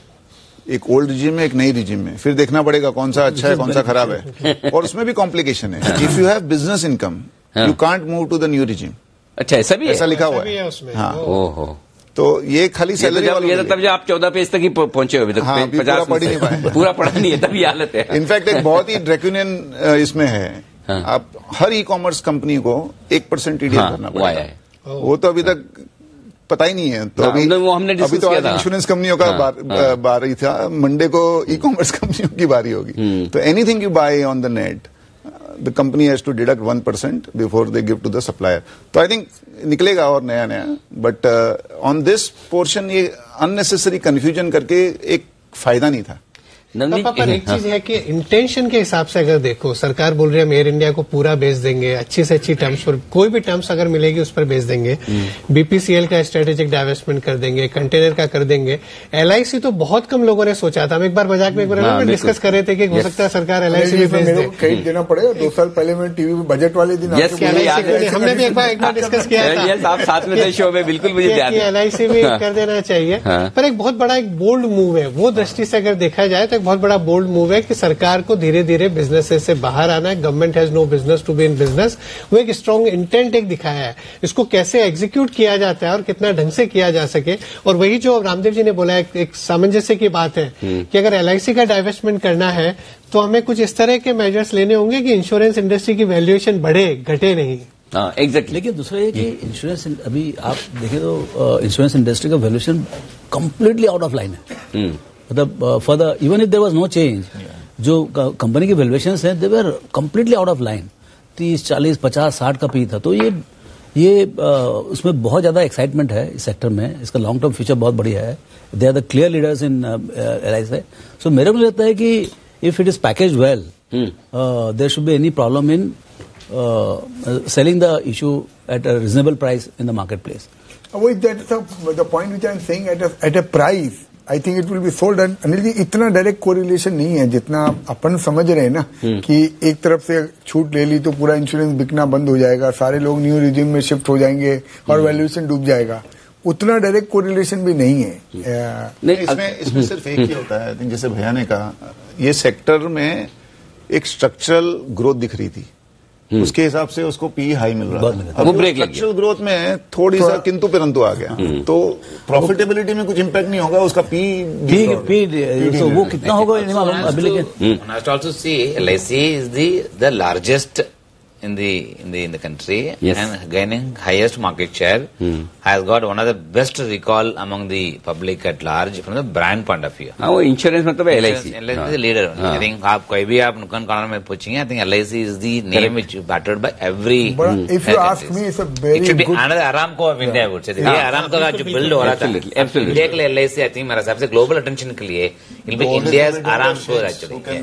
एक ओल्ड रिजिम में, एक नई रिजिम में, फिर देखना पड़ेगा कौन सा अच्छा है कौन सा खराब है, और उसमें भी कॉम्प्लिकेशन है। If you have business income you can't move to the new regime. अच्छा, ऐसा भी है? ऐसा लिखा हुआ है उसमें। हाँ। ओहो, तो ये खाली सैलरी ये तो जब, ये तो तब जब आप चौदह पेज तक ही पहुंचे हो, अभी तक हाँ, अभी पचास पूरा पढ़ ही नहीं पाए। पूरा पढ़ा नहीं है, तभी हालत है। इनफैक्ट एक बहुत ही ड्रैक्यूनियन इसमें है, हाँ। आप हर ई कॉमर्स कंपनी को एक परसेंट टीडीएस हाँ, भरना पड़ेगा। वो तो अभी तक पता ही नहीं है। तो हाँ, अभी वो हमने अभी तो आज इंश्योरेंस कंपनियों का हाँ, बार, हाँ, बारी था, मंडे को ई कॉमर्स कंपनियों की बारी होगी। तो anything you buy on the net, the company has to deduct one percent before they give to the supplier. तो आई थिंक निकलेगा और नया नया, बट ऑन दिस पोर्शन ये अननेसेसरी कंफ्यूजन करके एक फायदा नहीं था। पापा, पर एक चीज है कि इंटेंशन के हिसाब से अगर देखो, सरकार बोल रही है हम एयर इंडिया को पूरा बेच देंगे, अच्छी से अच्छी टर्म्स पर, कोई भी टर्म्स अगर मिलेगी उस पर बेच देंगे, बीपीसीएल का स्ट्रेटेजिक डाइवेस्टमेंट कर देंगे, कंटेनर का कर देंगे। एलआईसी तो बहुत कम लोगों ने सोचा था। हम एक बार मजाक में एक बार डिस्कस कर रहे थे कि हो सकता है सरकार एलआईसी भी बेच दे। क्रेडिट देना पड़ेगा। दो साल पहले मैं टीवी में बजट वाले दिन हमने भी एक बार एक बार डिस्कस किया था, आप साथ में थे शो में, बिल्कुल मुझे याद है। एलआईसी भी कर देना चाहिए। पर एक बहुत बड़ा एक बोल्ड मूव है, वो दृष्टि से अगर देखा जाए तो एक बहुत बड़ा बोल्ड मूव है कि सरकार को धीरे धीरे बिजनेसेस से बाहर आना है। Government has no business to be in business. वो एक स्ट्रांग इंटेंट एक दिखाया है, इसको कैसे एग्जीक्यूट किया जाता है और कितना ढंग से किया जा सके। और वही जो रामदेव जी ने बोला, एक, एक सामंजस्य की बात है कि अगर एलआईसी का डाइवेस्टमेंट करना है तो हमें कुछ इस तरह के मेजर्स लेने होंगे कि इंश्योरेंस इंडस्ट्री की वैल्यूएशन बढ़े, घटे नहीं। हाँ, एग्जैक्टली। लेकिन दूसरा ये कि इंश्योरेंस, अभी आप देखें तो इंश्योरेंस इंडस्ट्री का valuation completely out of line है। मतलब for the even if there was no change, जो कंपनी के वैल्यूएशंस हैं they were completely out of line. तीस चालीस पचास साठ का पी था। तो ये ये uh, उसमें बहुत ज्यादा एक्साइटमेंट है इस सेक्टर में। इसका लॉन्ग टर्म फ्यूचर बहुत बढ़िया है। They are the clear leaders in LIC. So मेरे को लगता है कि if it is package well, there should be any problem in selling the issue at a reasonable price in the market place. The point which I am saying at a price, I think it will be sold. Anil ji, इतना direct correlation नहीं है जितना अपन समझ रहे हैं ना, कि एक तरफ से छूट ले ली तो पूरा इंश्योरेंस बिकना बंद हो जाएगा, सारे लोग न्यू रिजिम में शिफ्ट हो जाएंगे और वैल्यूएशन डूब जाएगा। उतना डायरेक्ट कोरिलेशन भी नहीं है। नहीं, इसमें इसमें सिर्फ एक ही होता है। जैसे भैया ने कहा, ये सेक्टर में एक स्ट्रक्चरल ग्रोथ दिख रही थी, उसके हिसाब से उसको पी हाई मिल रहा है। अब वो ब्रेक स्ट्रक्चरल ग्रोथ में थोड़ी सा किंतु परंतु आ गया, तो प्रॉफिटेबिलिटी में कुछ इम्पैक्ट नहीं होगा। उसका पी पी पी तो वो कितना होगा नहीं मालूम अभी। लेकिन must also see L I C is the the largest in the in the in the country, yes, and gaining highest market share, hmm. has got one of the best recall among the public at large from the brand point of view. हाँ, वो insurance मतलब L I C L I C is the leader. I think आप कोई भी आप नुकसान corner में पूछेंगे, I think L I C is the name which is battered by every. But if you ask me, it's a very it should be good. another Aramco of India, I would say. ये Aramco का जो build हो रहा था, India के लिए L I C, I think मेरा हिसाब से global attention के लिए it'll be India's Aramco actually.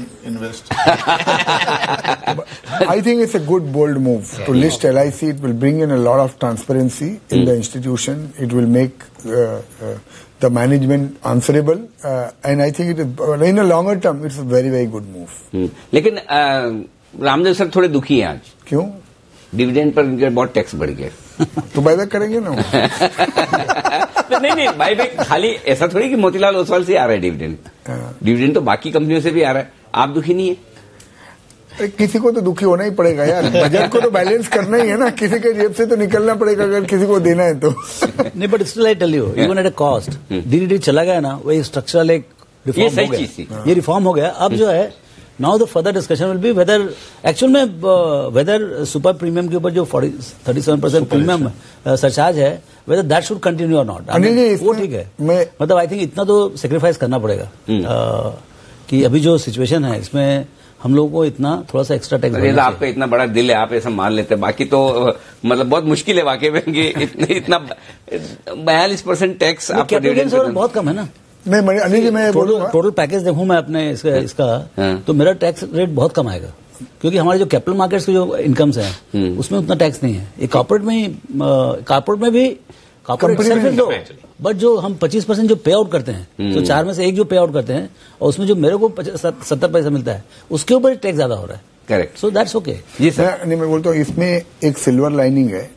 I think it's a good bold move to list L I C. It will bring in a lot of transparency in mm. the institution. It will make uh, uh, the management answerable, uh, and I think it is, in a longer term, it's a very very good move. mm. लेकिन Ramdev sir थोड़े दुखी हैं आज। क्यों? Dividend per इनके बहुत tax बढ़ गया। तो बायबैक करेंगे ना? नहीं नहीं, बायबैक खाली ऐसा थोड़ी कि मोतीलाल ओसवाल से आ रहा है डिविडेंड। डिविडेंड तो बाकी कंपनियों से भी आ रहा है। आप दुखी नहीं है? किसी को तो दुखी होना ही पड़ेगा यार। बजट को तो बैलेंस करना ही है ना, किसी के जेब से तो निकलना पड़ेगा अगर किसी को देना है तो। नहीं, but still I tell you, even at a cost, धीरे धीरे चला गया ना, वही स्ट्रक्चरल एक रिफॉर्म हो गया। ये रिफॉर्म हो गया। अब जो है now the further discussion will be whether actual में वेदर सुपर प्रीमियम के ऊपर जो thirty seven percent premium surcharge है, वेदर दैट शुड कंटिन्यू और नॉट। वो ठीक है, मतलब आई थिंक इतना तो सेक्रीफाइस करना पड़ेगा कि अभी जो सिचुएशन है इसमें हम लोगों को इतना थोड़ा सा एक्स्ट्रा टैक्स। आपका इतना बड़ा दिल है, आप ऐसा मान लेते हैं। बाकी तो मतलब बहुत मुश्किल है वाकई में कि इतने इतना बयालीस परसेंट टैक्स आपका बहुत कम है ना। नहीं अनिल जी, मैं टोटल टोटल पैकेज देखूं मैं अपने इसका, इसका तो मेरा टैक्स रेट बहुत कम आएगा, क्योंकि हमारे जो कैपिटल मार्केट्स के जो इनकम्स हैं उसमें उतना टैक्स नहीं है। एक कॉर्पोरेट में कॉर्पोरेट में भी कॉर्पोरेट सरफेस लो, बट जो हम पच्चीस परसेंट जो पे आउट करते हैं, तो चार में से एक जो पे आउट करते हैं और उसमें जो मेरे को सत्तर पैसा मिलता है उसके ऊपर टैक्स ज्यादा हो रहा है। Correct, so that's okay. जी सर। नहीं, मैं बोलता हूँ इसमें एक सिल्वर लाइनिंग है,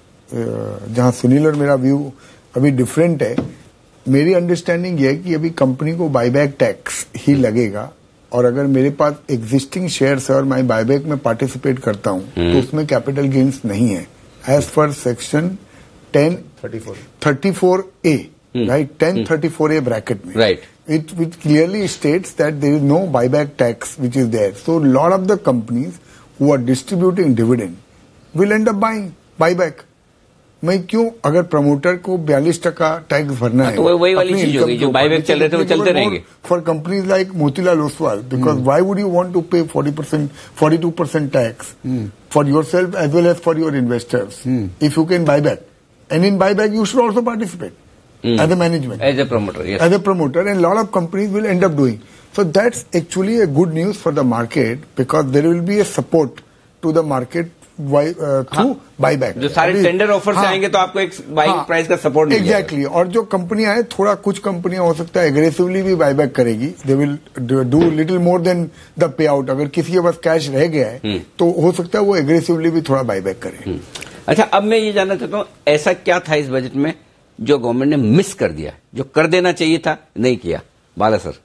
जहां सुनील और मेरा व्यू अभी डिफरेंट है। मेरी अंडरस्टैंडिंग ये है कि अभी कंपनी को बायबैक टैक्स ही लगेगा, और अगर मेरे पास एग्जिस्टिंग शेयर्स है और मैं बायबैक में पार्टिसिपेट करता हूं तो उसमें कैपिटल गेन्स नहीं है as per section ten thirty four A, right, ten thirty four A bracket में, right, it which clearly states that there is no buyback tax which is there. So a lot of the companies who are distributing dividend will end up buying buyback. मैं क्यों, अगर promoter को बयालीस टका tax भरना है, तो वही वाली चीज होगी, जो बायबैक चल रहे थे वो चलते रहेंगे for companies like Motilal Oswal, because why would you want to pay forty percent forty two percent tax for yourself as well as for your investors if you can buy back, and in buy back you should also participate Mm. as a management, as a promoter, yes. as a promoter, and a lot of companies will end up doing. So that's actually a good news for the market, because there will be a support to the market why, uh, through buyback. जो सारे tender offer से आएंगे तो आपको एक buying price का support मिलेगा। Exactly, और जो कंपनियां हैं, थोड़ा कुछ कंपनियां हो सकता है एग्रेसिवली भी बायबैक करेगी, they will do little more than the pay out. अगर किसी के पास कैश रह गया है तो हो सकता है वो एग्रेसिवली भी थोड़ा बायबैक करे। अच्छा, अब मैं ये जानना चाहता हूँ, ऐसा क्या था इस बजट में जो गवर्नमेंट ने मिस कर दिया, जो कर देना चाहिए था नहीं किया? बाला सर।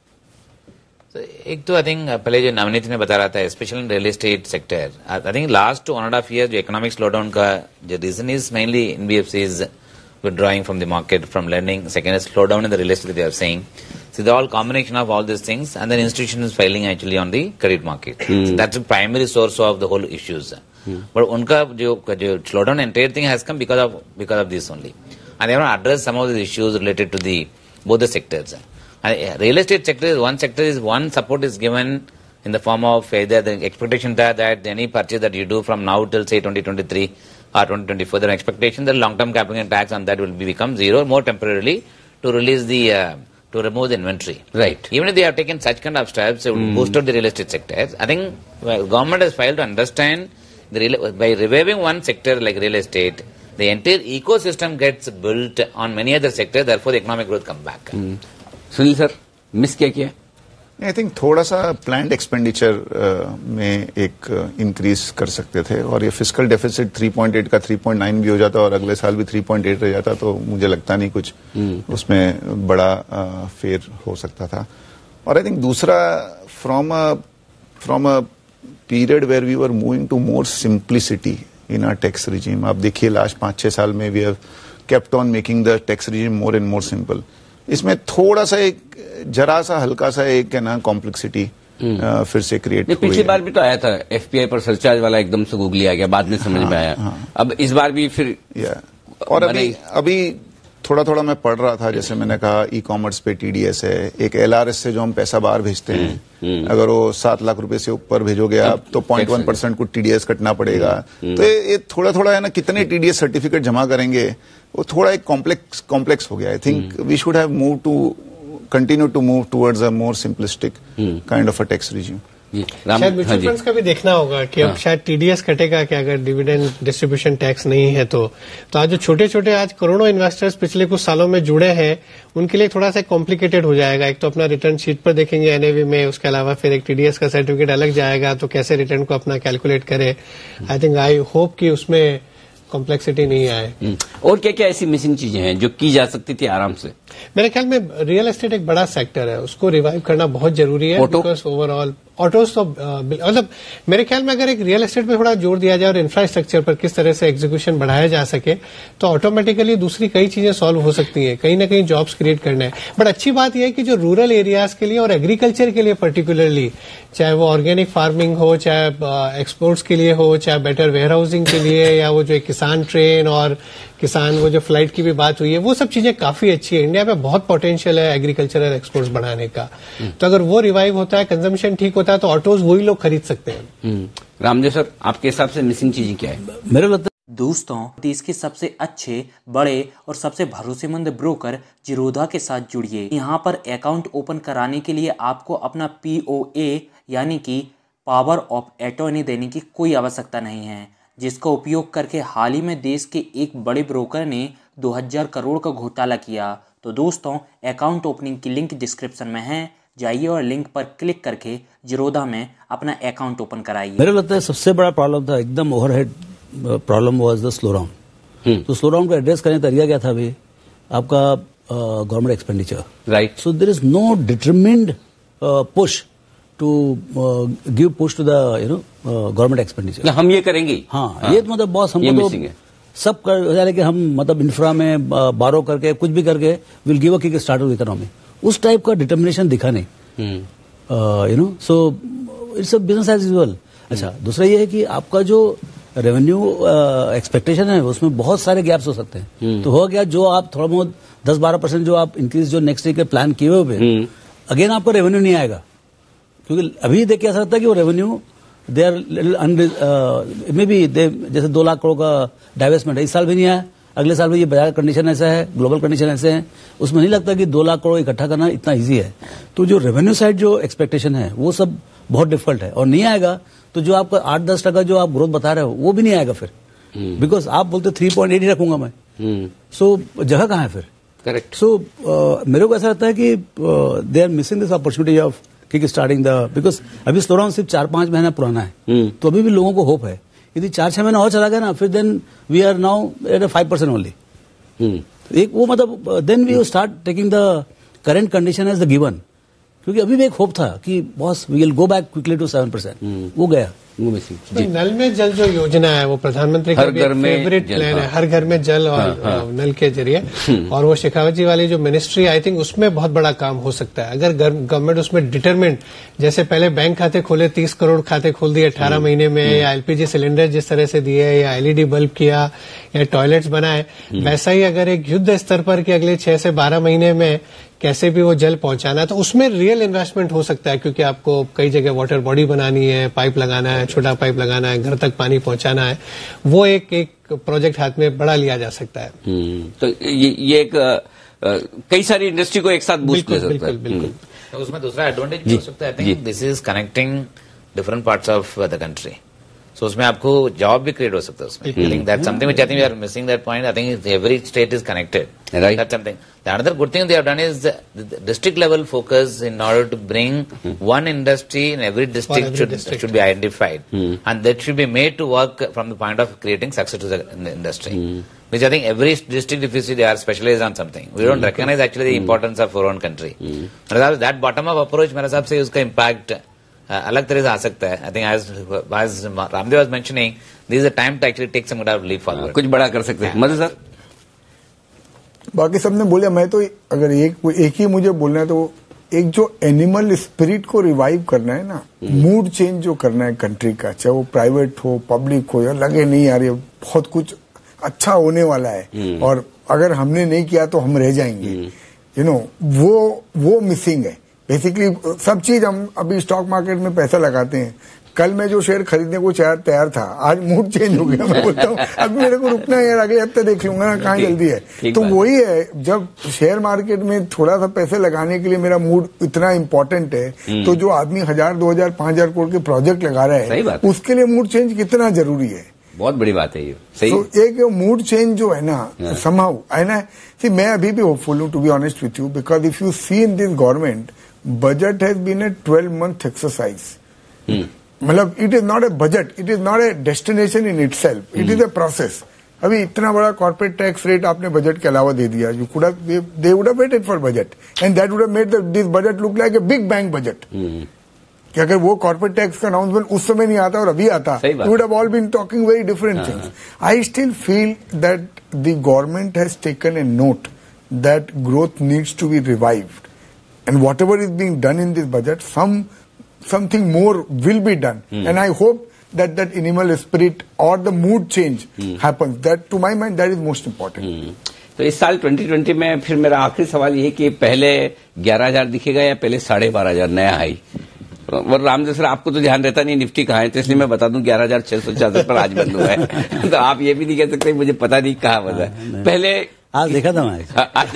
So, एक तो आई थिंक पहले जो नवनीत ने बता रहा था, specially in real estate sector, I think last one and half year जो इकोनॉमिक स्लोडाउन का जो reason is mainly NBFCs withdrawing from the market, from lending. Second is slowdown in the real estate, they are saying. So they're all combination of all these things, and then institution is failing actually on the credit market. Mm. So that's the primary source of the whole issues. Mm. But unka jo, jo slowdown entire thing has come because of because of this only, and they have addressed some of the issues related to the both the sectors. And real estate sector is one sector is one support is given in the form of either the expectation that, that any purchase that you do from now till say twenty twenty-three or twenty twenty-four, there is expectation that long-term capital tax on that will be become zero more temporarily to release the uh, to remove the inventory. Right. Even if they have taken such kind of steps, it will mm. boost up the real estate sector. I think well, government has failed to understand the real, by reviving one sector like real estate, the entire ecosystem gets built on many other sectors. Therefore, the economic growth comes back. Mm. Sunil sir, miss क्या किया? I think थोड़ा सा planned expenditure में एक increase uh, कर सकते थे, और ये fiscal deficit three point eight का थ्री पॉइंट नाइन भी हो जाता और अगले साल भी थ्री पॉइंट एट रह जाता, तो मुझे लगता नहीं कुछ hmm. उसमें बड़ा uh, फेर हो सकता था। और आई थिंक दूसरा, from a from a period where we were moving to more simplicity in our tax regime, आप देखिए लास्ट पांच छह साल में we have kept on making the tax regime more and more simple. इसमें थोड़ा सा एक जरा सा हल्का सा एक है ना कॉम्प्लेक्सिटी फिर से क्रिएट हुई। पिछली बार भी तो आया था एफपीआई पर सरचार्ज वाला, एकदम से गूगली आ गया, बाद में समझ हाँ, में आया हाँ, अब इस बार भी फिर या, और अभी अभी थोड़ा थोड़ा मैं पढ़ रहा था, जैसे मैंने कहा ई कॉमर्स पे टीडीएस है, एक एलआरएस से जो हम पैसा बाहर भेजते हैं, अगर वो सात लाख रुपए से ऊपर भेजोगे आप तो पॉइंट वन परसेंट को टीडीएस कटना पड़ेगा। तो ये थोड़ा थोड़ा है ना, कितने टीडीएस सर्टिफिकेट जमा करेंगे, वो थोड़ा एक कॉम्प्लेक्स कॉम्प्लेक्स हो गया। I think we should have move to continue to move towards a more simplistic kind of a tax regime. शायद म्यूचुअल फंड्स का भी देखना होगा कि हाँ। अब शायद टीडीएस कटेगा कि अगर डिविडेंड डिस्ट्रीब्यूशन टैक्स नहीं है तो तो आज जो छोटे छोटे आज करोड़ों इन्वेस्टर्स पिछले कुछ सालों में जुड़े हैं, उनके लिए थोड़ा सा कॉम्प्लिकेटेड हो जाएगा। एक तो अपना रिटर्न शीट पर देखेंगे एनएवी में, उसके अलावा फिर एक टीडीएस का सर्टिफिकेट अलग जाएगा, तो कैसे रिटर्न को अपना कैलकुलेट करे। आई थिंक आई होप कि उसमें कॉम्प्लेक्सिटी नहीं आए। और क्या क्या ऐसी मिसिंग चीजें हैं जो की जा सकती थी आराम से? मेरे ख्याल में रियल एस्टेट एक बड़ा सेक्टर है, उसको रिवाइव करना बहुत जरूरी है, बिकॉज ओवरऑल ऑटोज तो मतलब मेरे ख्याल में अगर एक रियल एस्टेट पे थोड़ा जोर दिया जाए और इंफ्रास्ट्रक्चर पर किस तरह से एग्जीक्यूशन बढ़ाया जा सके, तो ऑटोमेटिकली दूसरी कई चीजें सॉल्व हो सकती हैं, कहीं ना कहीं जॉब्स क्रिएट करना है। बट अच्छी बात यह है कि जो रूरल एरियाज के लिए और एग्रीकल्चर के लिए पर्टिकुलरली, चाहे वो ऑर्गेनिक फार्मिंग हो, चाहे एक्सपोर्ट्स के लिए हो, चाहे बेटर वेयर हाउसिंग के लिए, या वो जो किसान ट्रेन और किसान वो जो फ्लाइट की भी बात हुई है, वो सब चीजें काफी अच्छी है। इंडिया में बहुत पोटेंशियल है एग्रीकल्चरल एक्सपोर्ट्स बढ़ाने का, तो अगर वो रिवाइव होता है, कंजम्पशन ठीक होता है, तो ऑटोज वही लोग खरीद सकते हैं। रामदेव सर, आपके हिसाब से मिसिंग चीजें क्या है? मेरे लगता है दोस्तों, देश के सबसे अच्छे, बड़े और सबसे भरोसेमंद ब्रोकर जीरोधा के साथ जुड़िए। यहाँ पर अकाउंट ओपन कराने के लिए आपको अपना पीओए यानी कि पावर ऑफ अटॉर्नी देने की कोई आवश्यकता नहीं है, जिसका उपयोग करके हाल ही में देश के एक बड़े ब्रोकर ने दो हज़ार करोड़ का घोटाला किया। तो दोस्तों अकाउंट ओपनिंग की लिंक डिस्क्रिप्शन में है, जाइए और लिंक पर क्लिक करके जीरोधा में अपना अकाउंट ओपन कराइए। मेरे लगता है सबसे बड़ा प्रॉब्लम था एकदम overhead problem was the slow down. तो स्लो डाउन को एड्रेस करने का तरीका क्या था अभी आपका government expenditure, right? So there is no determined push to give push to the you know government expenditure. हम ये करेंगे, हाँ, हाँ, ये तो मतलब बॉस हमको तो सब कर जाए कि हम मतलब इंफ्रा में बारो करके कुछ भी करके will give a kick start to economy, उस टाइप का डिटर्मिनेशन दिखा नहीं, you know. So it's a business as usual. अच्छा, दूसरा ये है कि आपका जो रेवेन्यू एक्सपेक्टेशन है उसमें बहुत सारे गैप्स हो सकते हैं। तो हो गया जो आप थोड़ा बहुत दस बारह परसेंट जो आप इंक्रीज जो नेक्स्ट ईयर के प्लान किए हुए, अगेन आपका रेवेन्यू नहीं आएगा, क्योंकि अभी देखिए ऐसा लगता है कि वो revenue they are maybe they जैसे दो लाख करोड़ का डाइवेस्टमेंट है, इस साल भी नहीं आया, अगले साल भी ये बाजार कंडीशन ऐसा है, ग्लोबल कंडीशन ऐसे हैं, उसमें नहीं लगता कि दो लाख करोड़ इकट्ठा करना इतना इजी है। तो जो रेवेन्यू साइड जो एक्सपेक्टेशन है वो सब बहुत डिफिकल्ट है, और नहीं आएगा तो जो आपका आठ दस टका जो आप ग्रोथ बता रहे हो वो भी नहीं आएगा फिर, बिकॉज आप बोलते थ्री पॉइंट एट ही रखूंगा मैं, सो so, जगह कहाँ है फिर? करेक्ट। सो so, uh, मेरे को ऐसा लगता है कि they are missing this opportunity of kick starting the, because अभी स्लो डाउन सिर्फ चार पांच महीना पुराना है, hmm. तो अभी भी लोगों को होप है, यदि चार छह महीना और चला गया ना फिर then we are now at five percent only. एक वो मतलब then we start taking the current condition as the given, क्योंकि अभी भी एक होप था कि boss we will go back quickly to seven percent, वो गया। तो नल में जल जो योजना है वो प्रधानमंत्री का फेवरेट प्लान है, हर घर में जल और हाँ, हाँ, नल के जरिए, और वो शेखावत जी वाली जो मिनिस्ट्री आई थिंक उसमें बहुत बड़ा काम हो सकता है अगर गवर्नमेंट उसमें डिटरमिन्ड, जैसे पहले बैंक खाते खोले, तीस करोड़ खाते खोल दिए अठारह महीने में, या एलपीजी सिलेंडर जिस तरह से दिए, या एलईडी बल्ब किया, या टॉयलेट्स बनाए, वैसा ही अगर एक युद्ध स्तर पर कि अगले छह से बारह महीने में कैसे भी वो जल पहुंचाना है, तो उसमें रियल इन्वेस्टमेंट हो सकता है, क्योंकि आपको कई जगह वाटर बॉडी बनानी है, पाइप लगाना है, छोटा पाइप लगाना है, घर तक पानी पहुंचाना है, वो एक एक प्रोजेक्ट हाथ में बड़ा लिया जा सकता है। तो ये, ये एक आ, आ, कई सारी इंडस्ट्री को एक साथ बूस्ट कर सकता है। बिल्कुल बिल्कुल। तो उसमें दूसरा एडवांटेज भी हो सकता है, I think this is connecting different parts of the country, so उसमें आपको जॉब भी क्रिएट हो सकता है उसमें। I think that's something which I think we are missing that point. I think every state is connected, right? That's something. The another good thing they have done is the district level focus in order to bring one industry in every district should should be identified and that should be made to work from the point of creating success to the industry, which I think every district, if you see, they are specialized on something. We don't recognize actually the importance of our own country. That bottom up approach मेरे हिसाब से उसका impact अलग तरह से आ सकता है। I think as as Ramdev was mentioning, this is a time to actually take some kind of leap forward. कुछ बड़ा कर सकते हैं। मधु सर, बाकी सबने बोला, मैं तो अगर एक एक ही मुझे बोलना है तो एक जो एनिमल स्पिरिट को रिवाइव करना है ना, मूड चेंज जो करना है कंट्री का, चाहे वो प्राइवेट हो पब्लिक हो, या लगे नहीं यार ये बहुत कुछ अच्छा होने वाला है और अगर हमने नहीं किया तो हम रह जाएंगे, यू नो, वो वो मिसिंग है बेसिकली। सब चीज हम अभी स्टॉक मार्केट में पैसा लगाते हैं, कल मैं जो शेयर खरीदने को तैयार था आज मूड चेंज हो गया, मैं बोलता हूँ अब मेरे को रुकना है यार, अगले हफ्ते देख लूंगा ना, कहाँ जल्दी है। तो वही है, जब शेयर मार्केट में थोड़ा सा पैसे लगाने के लिए मेरा मूड इतना इम्पोर्टेंट है, तो जो आदमी हजार दो हजार पांच हजार करोड़ के प्रोजेक्ट लगा रहा है उसके लिए मूड चेंज कितना जरूरी है। बहुत बड़ी बात है ये, सही। तो एक मूड चेंज जो है ना समहाउ है ना, सी मैं अभी भी होपफुल हूं to be honest with you, because if you see in this government budget has been a twelve month exercise. मतलब it is not a budget, it is not a destination in itself, it is a process. अभी इतना बड़ा corporate tax rate आपने budget के अलावा दे दिया, you could have they would have waited for budget and that would have made this budget look like a big bang budget. कि अगर वो कॉर्पोरेट टैक्स का अनाउंसमेंट उस समय नहीं आता और अभी आता, we would have all been talking very different things. I still feel that the government has taken a note that growth needs to be revived and whatever is being done in this budget, some something more will be done and I hope that that animal spirit or the mood change hmm. happens. That to my mind that is most important. Hmm. तो इस साल twenty twenty में फिर मेरा आखिरी सवाल ये कि पहले ग्यारह हजार दिखेगा या पहले साढ़े बारह हजार नया हाई? और रामदेव सर आपको तो ध्यान रहता नहीं निफ्टी कहाँ है, तो इसलिए मैं बता दूं ग्यारह हजार छह सौ छियासठ पर आज बंद हुआ है। तो आप ये भी नहीं कह सकते मुझे पता नहीं कहाँ बंद है। पहले आज देखा था मैं,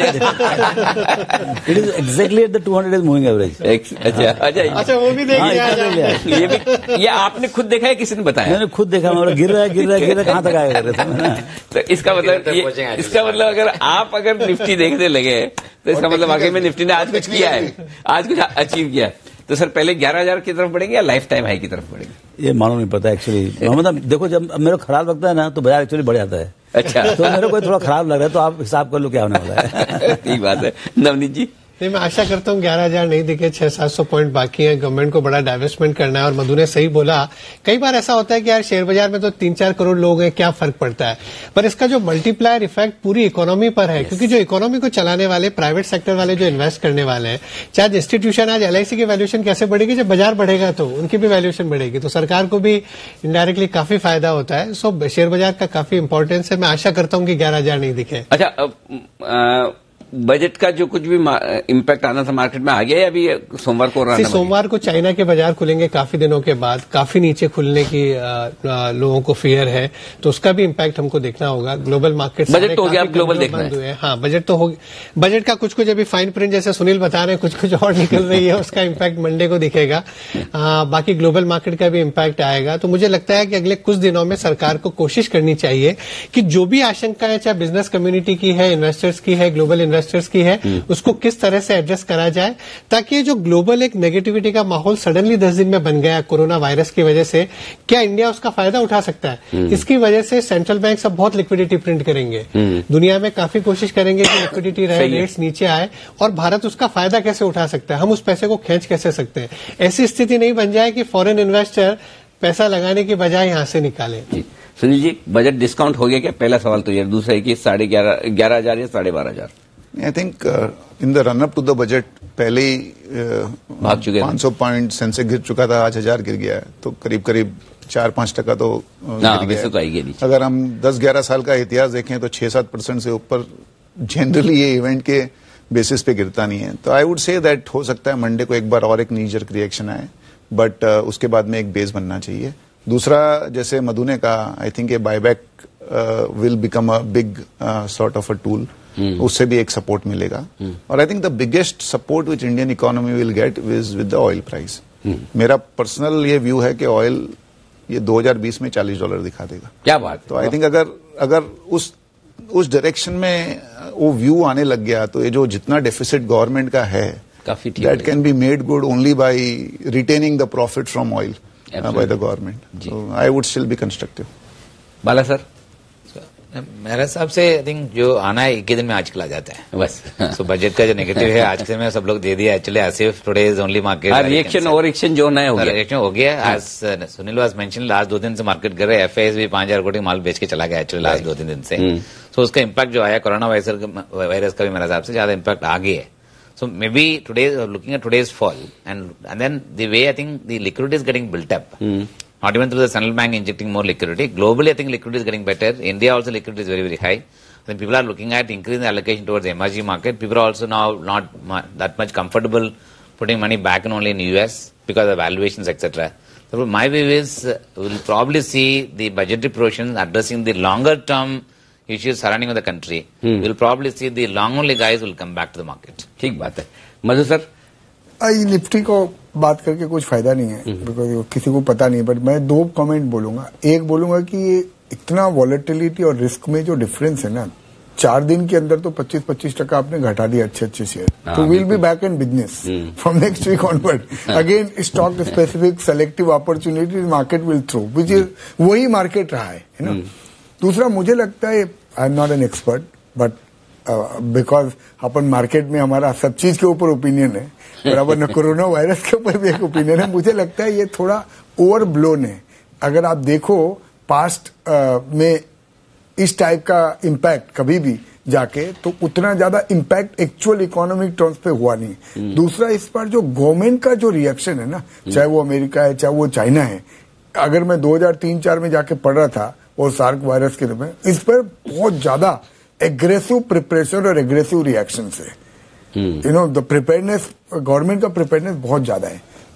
it is exactly at the two hundred moving average. अच्छा अच्छा अच्छा, वो भी देख लिया ये भी, ये आपने खुद देखा है किसी ने बताया? मैंने खुद देखा, मैं गिर रहा है गिर रहा है गिर रहा है कहाँ तक आएगा कर रहे थे। तो इसका मतलब ये, इसका मतलब अगर आप अगर निफ्टी देखने लगे तो इसका मतलब वाकई में निफ्टी ने आज कुछ किया है, आज कुछ अचीव किया है। तो सर पहले ग्यारह हजार की तरफ बढ़ेंगे या लाइफ टाइम हाई की तरफ बढ़ेंगे? ये मालूम नहीं पता एक्चुअली। मतलब देखो, जब मेरे को खराब लगता है ना तो बाजार एक्चुअली बढ़ जाता है। अच्छा, तो मेरे को थोड़ा खराब लग रहा है, तो आप हिसाब कर लो क्या होने वाला है। ठीक बात है। नवनीत जी? नहीं, मैं आशा करता हूँ ग्यारह हजार नहीं दिखे, छह सात सौ पॉइंट बाकी है, गवर्नमेंट को बड़ा डाइवेस्टमेंट करना है। और मधु ने सही बोला, कई बार ऐसा होता है कि यार शेयर बाजार में तो तीन चार करोड़ लोग हैं, क्या फर्क पड़ता है, पर इसका जो मल्टीप्लायर इफेक्ट पूरी इकोनॉमी पर है। yes. क्योंकि जो इकोनॉमी को चलाने वाले प्राइवेट सेक्टर वाले जो इन्वेस्ट करने वाले हैं, चाहे इंस्टीट्यूशन, आज एलआईसी की वैल्यूएशन कैसे बढ़ेगी, जब बाजार बढ़ेगा तो उनकी भी वैल्यूएशन बढ़ेगी, तो सरकार को भी इनडायरेक्टली काफी फायदा होता है। सो शेयर बाजार का काफी इंपॉर्टेंस है। मैं आशा करता हूँ कि ग्यारह हजार नहीं दिखे। अच्छा, बजट का जो कुछ भी इम्पैक्ट आना था मार्केट में आ गया या अभी सोमवार को? सोमवार को चाइना के बाजार खुलेंगे काफी दिनों के बाद, काफी नीचे खुलने की आ, आ, लोगों को फियर है, तो उसका भी इम्पैक्ट हमको देखना होगा। ग्लोबल मार्केट बजट तो हो गया, ग्लोबल देखना है। हाँ, बजट तो हो गया। बजट का कुछ कुछ अभी फाइन प्रिंट जैसे सुनील बता रहे हैं, कुछ कुछ और निकल रही है, उसका इम्पैक्ट मंडे को दिखेगा। आ, बाकी ग्लोबल मार्केट का भी इम्पैक्ट आएगा। तो मुझे लगता है कि अगले कुछ दिनों में सरकार को कोशिश करनी चाहिए कि जो भी आशंकाएं चाहे बिजनेस कम्युनिटी की है, इन्वेस्टर्स की है, ग्लोबल इन्वेस्टर्स की है, उसको किस तरह से एडजस्ट करा जाए, ताकि ये जो ग्लोबल एक नेगेटिविटी का माहौल सडनली दस दिन में बन गया कोरोना वायरस की वजह से, क्या इंडिया उसका फायदा उठा सकता है? इसकी वजह से सेंट्रल बैंक सब बहुत लिक्विडिटी प्रिंट करेंगे, दुनिया में काफी कोशिश करेंगे कि लिक्विडिटी रहे, रेट्स नीचे आए, और भारत उसका फायदा कैसे उठा सकता है, हम उस पैसे को खींच कैसे सकते हैं। ऐसी स्थिति नहीं बन जाए कि फॉरेन इन्वेस्टर पैसा लगाने की बजाय यहां से निकाले। सुनील जी, बजट डिस्काउंट हो गया क्या? पहला सवाल तो ये। दूसरा है कि साढ़े ग्यारह ग्यारह हजार या साढ़े बारह हजार? I think in the run up to the budget पहले ही भाग चुके, पांच सौ पॉइंट सेंसेक्स गिर चुका था, आज हजार गिर गया है, तो करीब करीब चार पांच टका तो गिर गया है। तो आएगी नहीं। अगर हम दस ग्यारह साल का इतिहास देखें तो छह सात परसेंट से ऊपर जनरली ये इवेंट के बेसिस पे गिरता नहीं है। तो आई वुड से दैट हो सकता है मंडे को एक बार और एक नीजर रिएक्शन आए, बट uh, उसके बाद में एक बेस बनना चाहिए। दूसरा, जैसे मधु ने कहा, आई थिंक ये buyback will become a big sort of a tool, उससे भी एक सपोर्ट मिलेगा। hmm. और I think the biggest support which Indian economy will get is with the oil price. मेरा पर्सनल ये व्यू है कि ऑयल ये दो हज़ार बीस में चालीस डॉलर दिखा देगा। क्या बात। तो आई थिंक अगर अगर उस उस डायरेक्शन में वो व्यू आने लग गया, तो ये जो जितना डेफिसिट गवर्नमेंट का है, काफी that can be made good only by retaining the profit from oil by the government. I would still be constructive. Bala sir? मेरे हिसाब से आई थिंक जो आना है एक ही दिन में आजकल आ जाता है बस। सो बजट का जो नेगेटिव है आज से में सब लोग दे दिया actually, as of today is only market reaction और रिएक्शन जो नया हो गया, रिएक्शन हो गया। आज सुनील वाज मेंशन लास्ट दो दिन से मार्केट कर रहे हैं, एफआईएस भी पांच हजार कोटी माल बेच के चला गया एक्चुअली लास्ट दो तीन दिन से। सो उसका इम्पैक्ट जो आया कोरोना वायरस का भी मेरे हिसाब से ज्यादा इम्पैक्ट आ गया है। So maybe today, looking at today's fall, and and then the way I think the liquidity is getting built up, mm. not even through the central bank injecting more liquidity. Globally, I think liquidity is getting better. India also liquidity is very very high. Then people are looking at increasing the allocation towards the emerging market. People are also now not that much comfortable putting money back in only in U S because of valuations, et cetera. So my view is uh, we'll probably see the budgetary provisions addressing the longer term issues surrounding the country. Hmm. We'll probably see the long only guys will come back to the market. ठीक बात है। मधु sir? आई Nifty को बात करके कुछ फायदा नहीं है, बिकॉज किसी को पता नहीं, बट मैं दो कमेंट बोलूंगा। एक बोलूंगा कि ये इतना वॉलेटिलिटी और रिस्क में जो डिफरेंस है ना, चार दिन के अंदर तो पच्चीस पच्चीस टका आपने घटा दिया अच्छे अच्छे शेयर, तो will be back in business from next week onward. Again stock specific selective opportunity market will throw, which is वही मार्केट रहा है ना। दूसरा, मुझे लगता है, I am not an expert, but because अपन मार्केट में हमारा सब चीज के ऊपर ओपिनियन है, बराबर न कोरोना वायरस के ऊपर भी एक ओपिनियन है। मुझे लगता है ये थोड़ा ओवर ब्लोन है। अगर आप देखो पास्ट uh, में इस टाइप का इम्पैक्ट कभी भी जाके, तो उतना ज्यादा इम्पैक्ट एक्चुअल इकोनॉमिक टर्म्स पे हुआ नहीं। hmm. दूसरा, इस पर जो गवर्नमेंट का जो रिएक्शन है ना, hmm. चाहे वो अमेरिका है चाहे वो चाइना है, अगर मैं दो हज़ार तीन चार में जाके पढ़ रहा था और सार्क वायरस के में, इस पर बहुत ज्यादा एग्रेसिव प्रिपरेशन और एग्रेसिव रिएक्शन है। You know the preparedness, government का प्रिपेयरनेस बहुत ज्यादा है।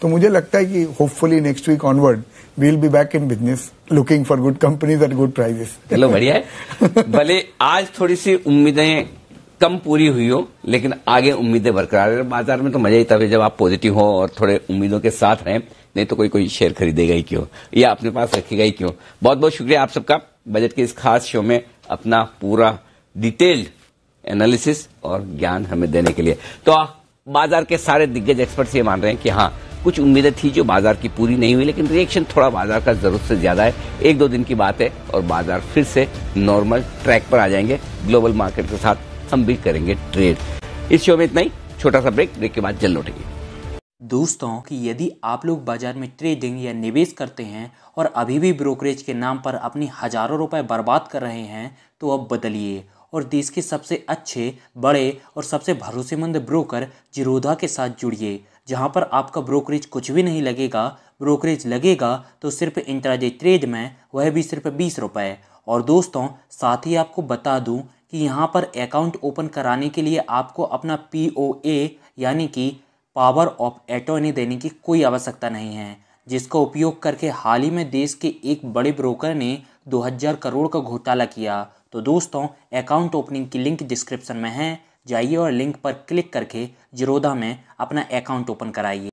तो मुझे लगता है कि hopefully next week onward will be back in business looking for good companies at good prices. चलो बढ़िया है। भले आज थोड़ी सी उम्मीदें कम पूरी हुई हो, लेकिन आगे उम्मीदें बरकरार है। बाजार में तो मजा ही तब है जब आप पॉजिटिव हो और थोड़े उम्मीदों के साथ रहें, नहीं तो कोई कोई शेयर खरीदेगा ही क्यों या अपने पास रखेगा ही क्यों। बहुत बहुत शुक्रिया आप सबका बजट के इस खास शो में अपना पूरा डिटेल्ड एनालिसिस और ज्ञान हमें देने के लिए। तो बाजार के सारे दिग्गज एक्सपर्ट्स ये मान रहे हैं कि हाँ, कुछ उम्मीदें थी जो बाजार की पूरी नहीं हुई, लेकिन रिएक्शन थोड़ा बाजार का जरूरत से ज्यादा है। एक दो दिन की बात है और बाजार फिर से नॉर्मल ट्रैक पर आ जाएंगे। ग्लोबल मार्केट के साथ हम भी करेंगे ट्रेड। इस शो में इतना ही, छोटा सा ब्रेक, ब्रेक के बाद जल्द लौटेंगे। दोस्तों कि यदि आप लोग बाजार में ट्रेडिंग या निवेश करते हैं और अभी भी ब्रोकरेज के नाम पर अपनी हजारों रुपए बर्बाद कर रहे हैं, तो अब बदलिए और देश के सबसे अच्छे, बड़े और सबसे भरोसेमंद ब्रोकर जिरोधा के साथ जुड़िए, जहां पर आपका ब्रोकरेज कुछ भी नहीं लगेगा। ब्रोकरेज लगेगा तो सिर्फ इंट्राडे ट्रेड में, वह भी सिर्फ बीस रुपये। और दोस्तों साथ ही आपको बता दूं कि यहाँ पर अकाउंट ओपन कराने के लिए आपको अपना पी ओ ए यानी कि पावर ऑफ अटॉर्नी देने की कोई आवश्यकता नहीं है, जिसका उपयोग करके हाल ही में देश के एक बड़े ब्रोकर ने दो हज़ार करोड़ का घोटाला किया। तो दोस्तों अकाउंट ओपनिंग की लिंक डिस्क्रिप्शन में है, जाइए और लिंक पर क्लिक करके जिरोधा में अपना अकाउंट ओपन कराइए।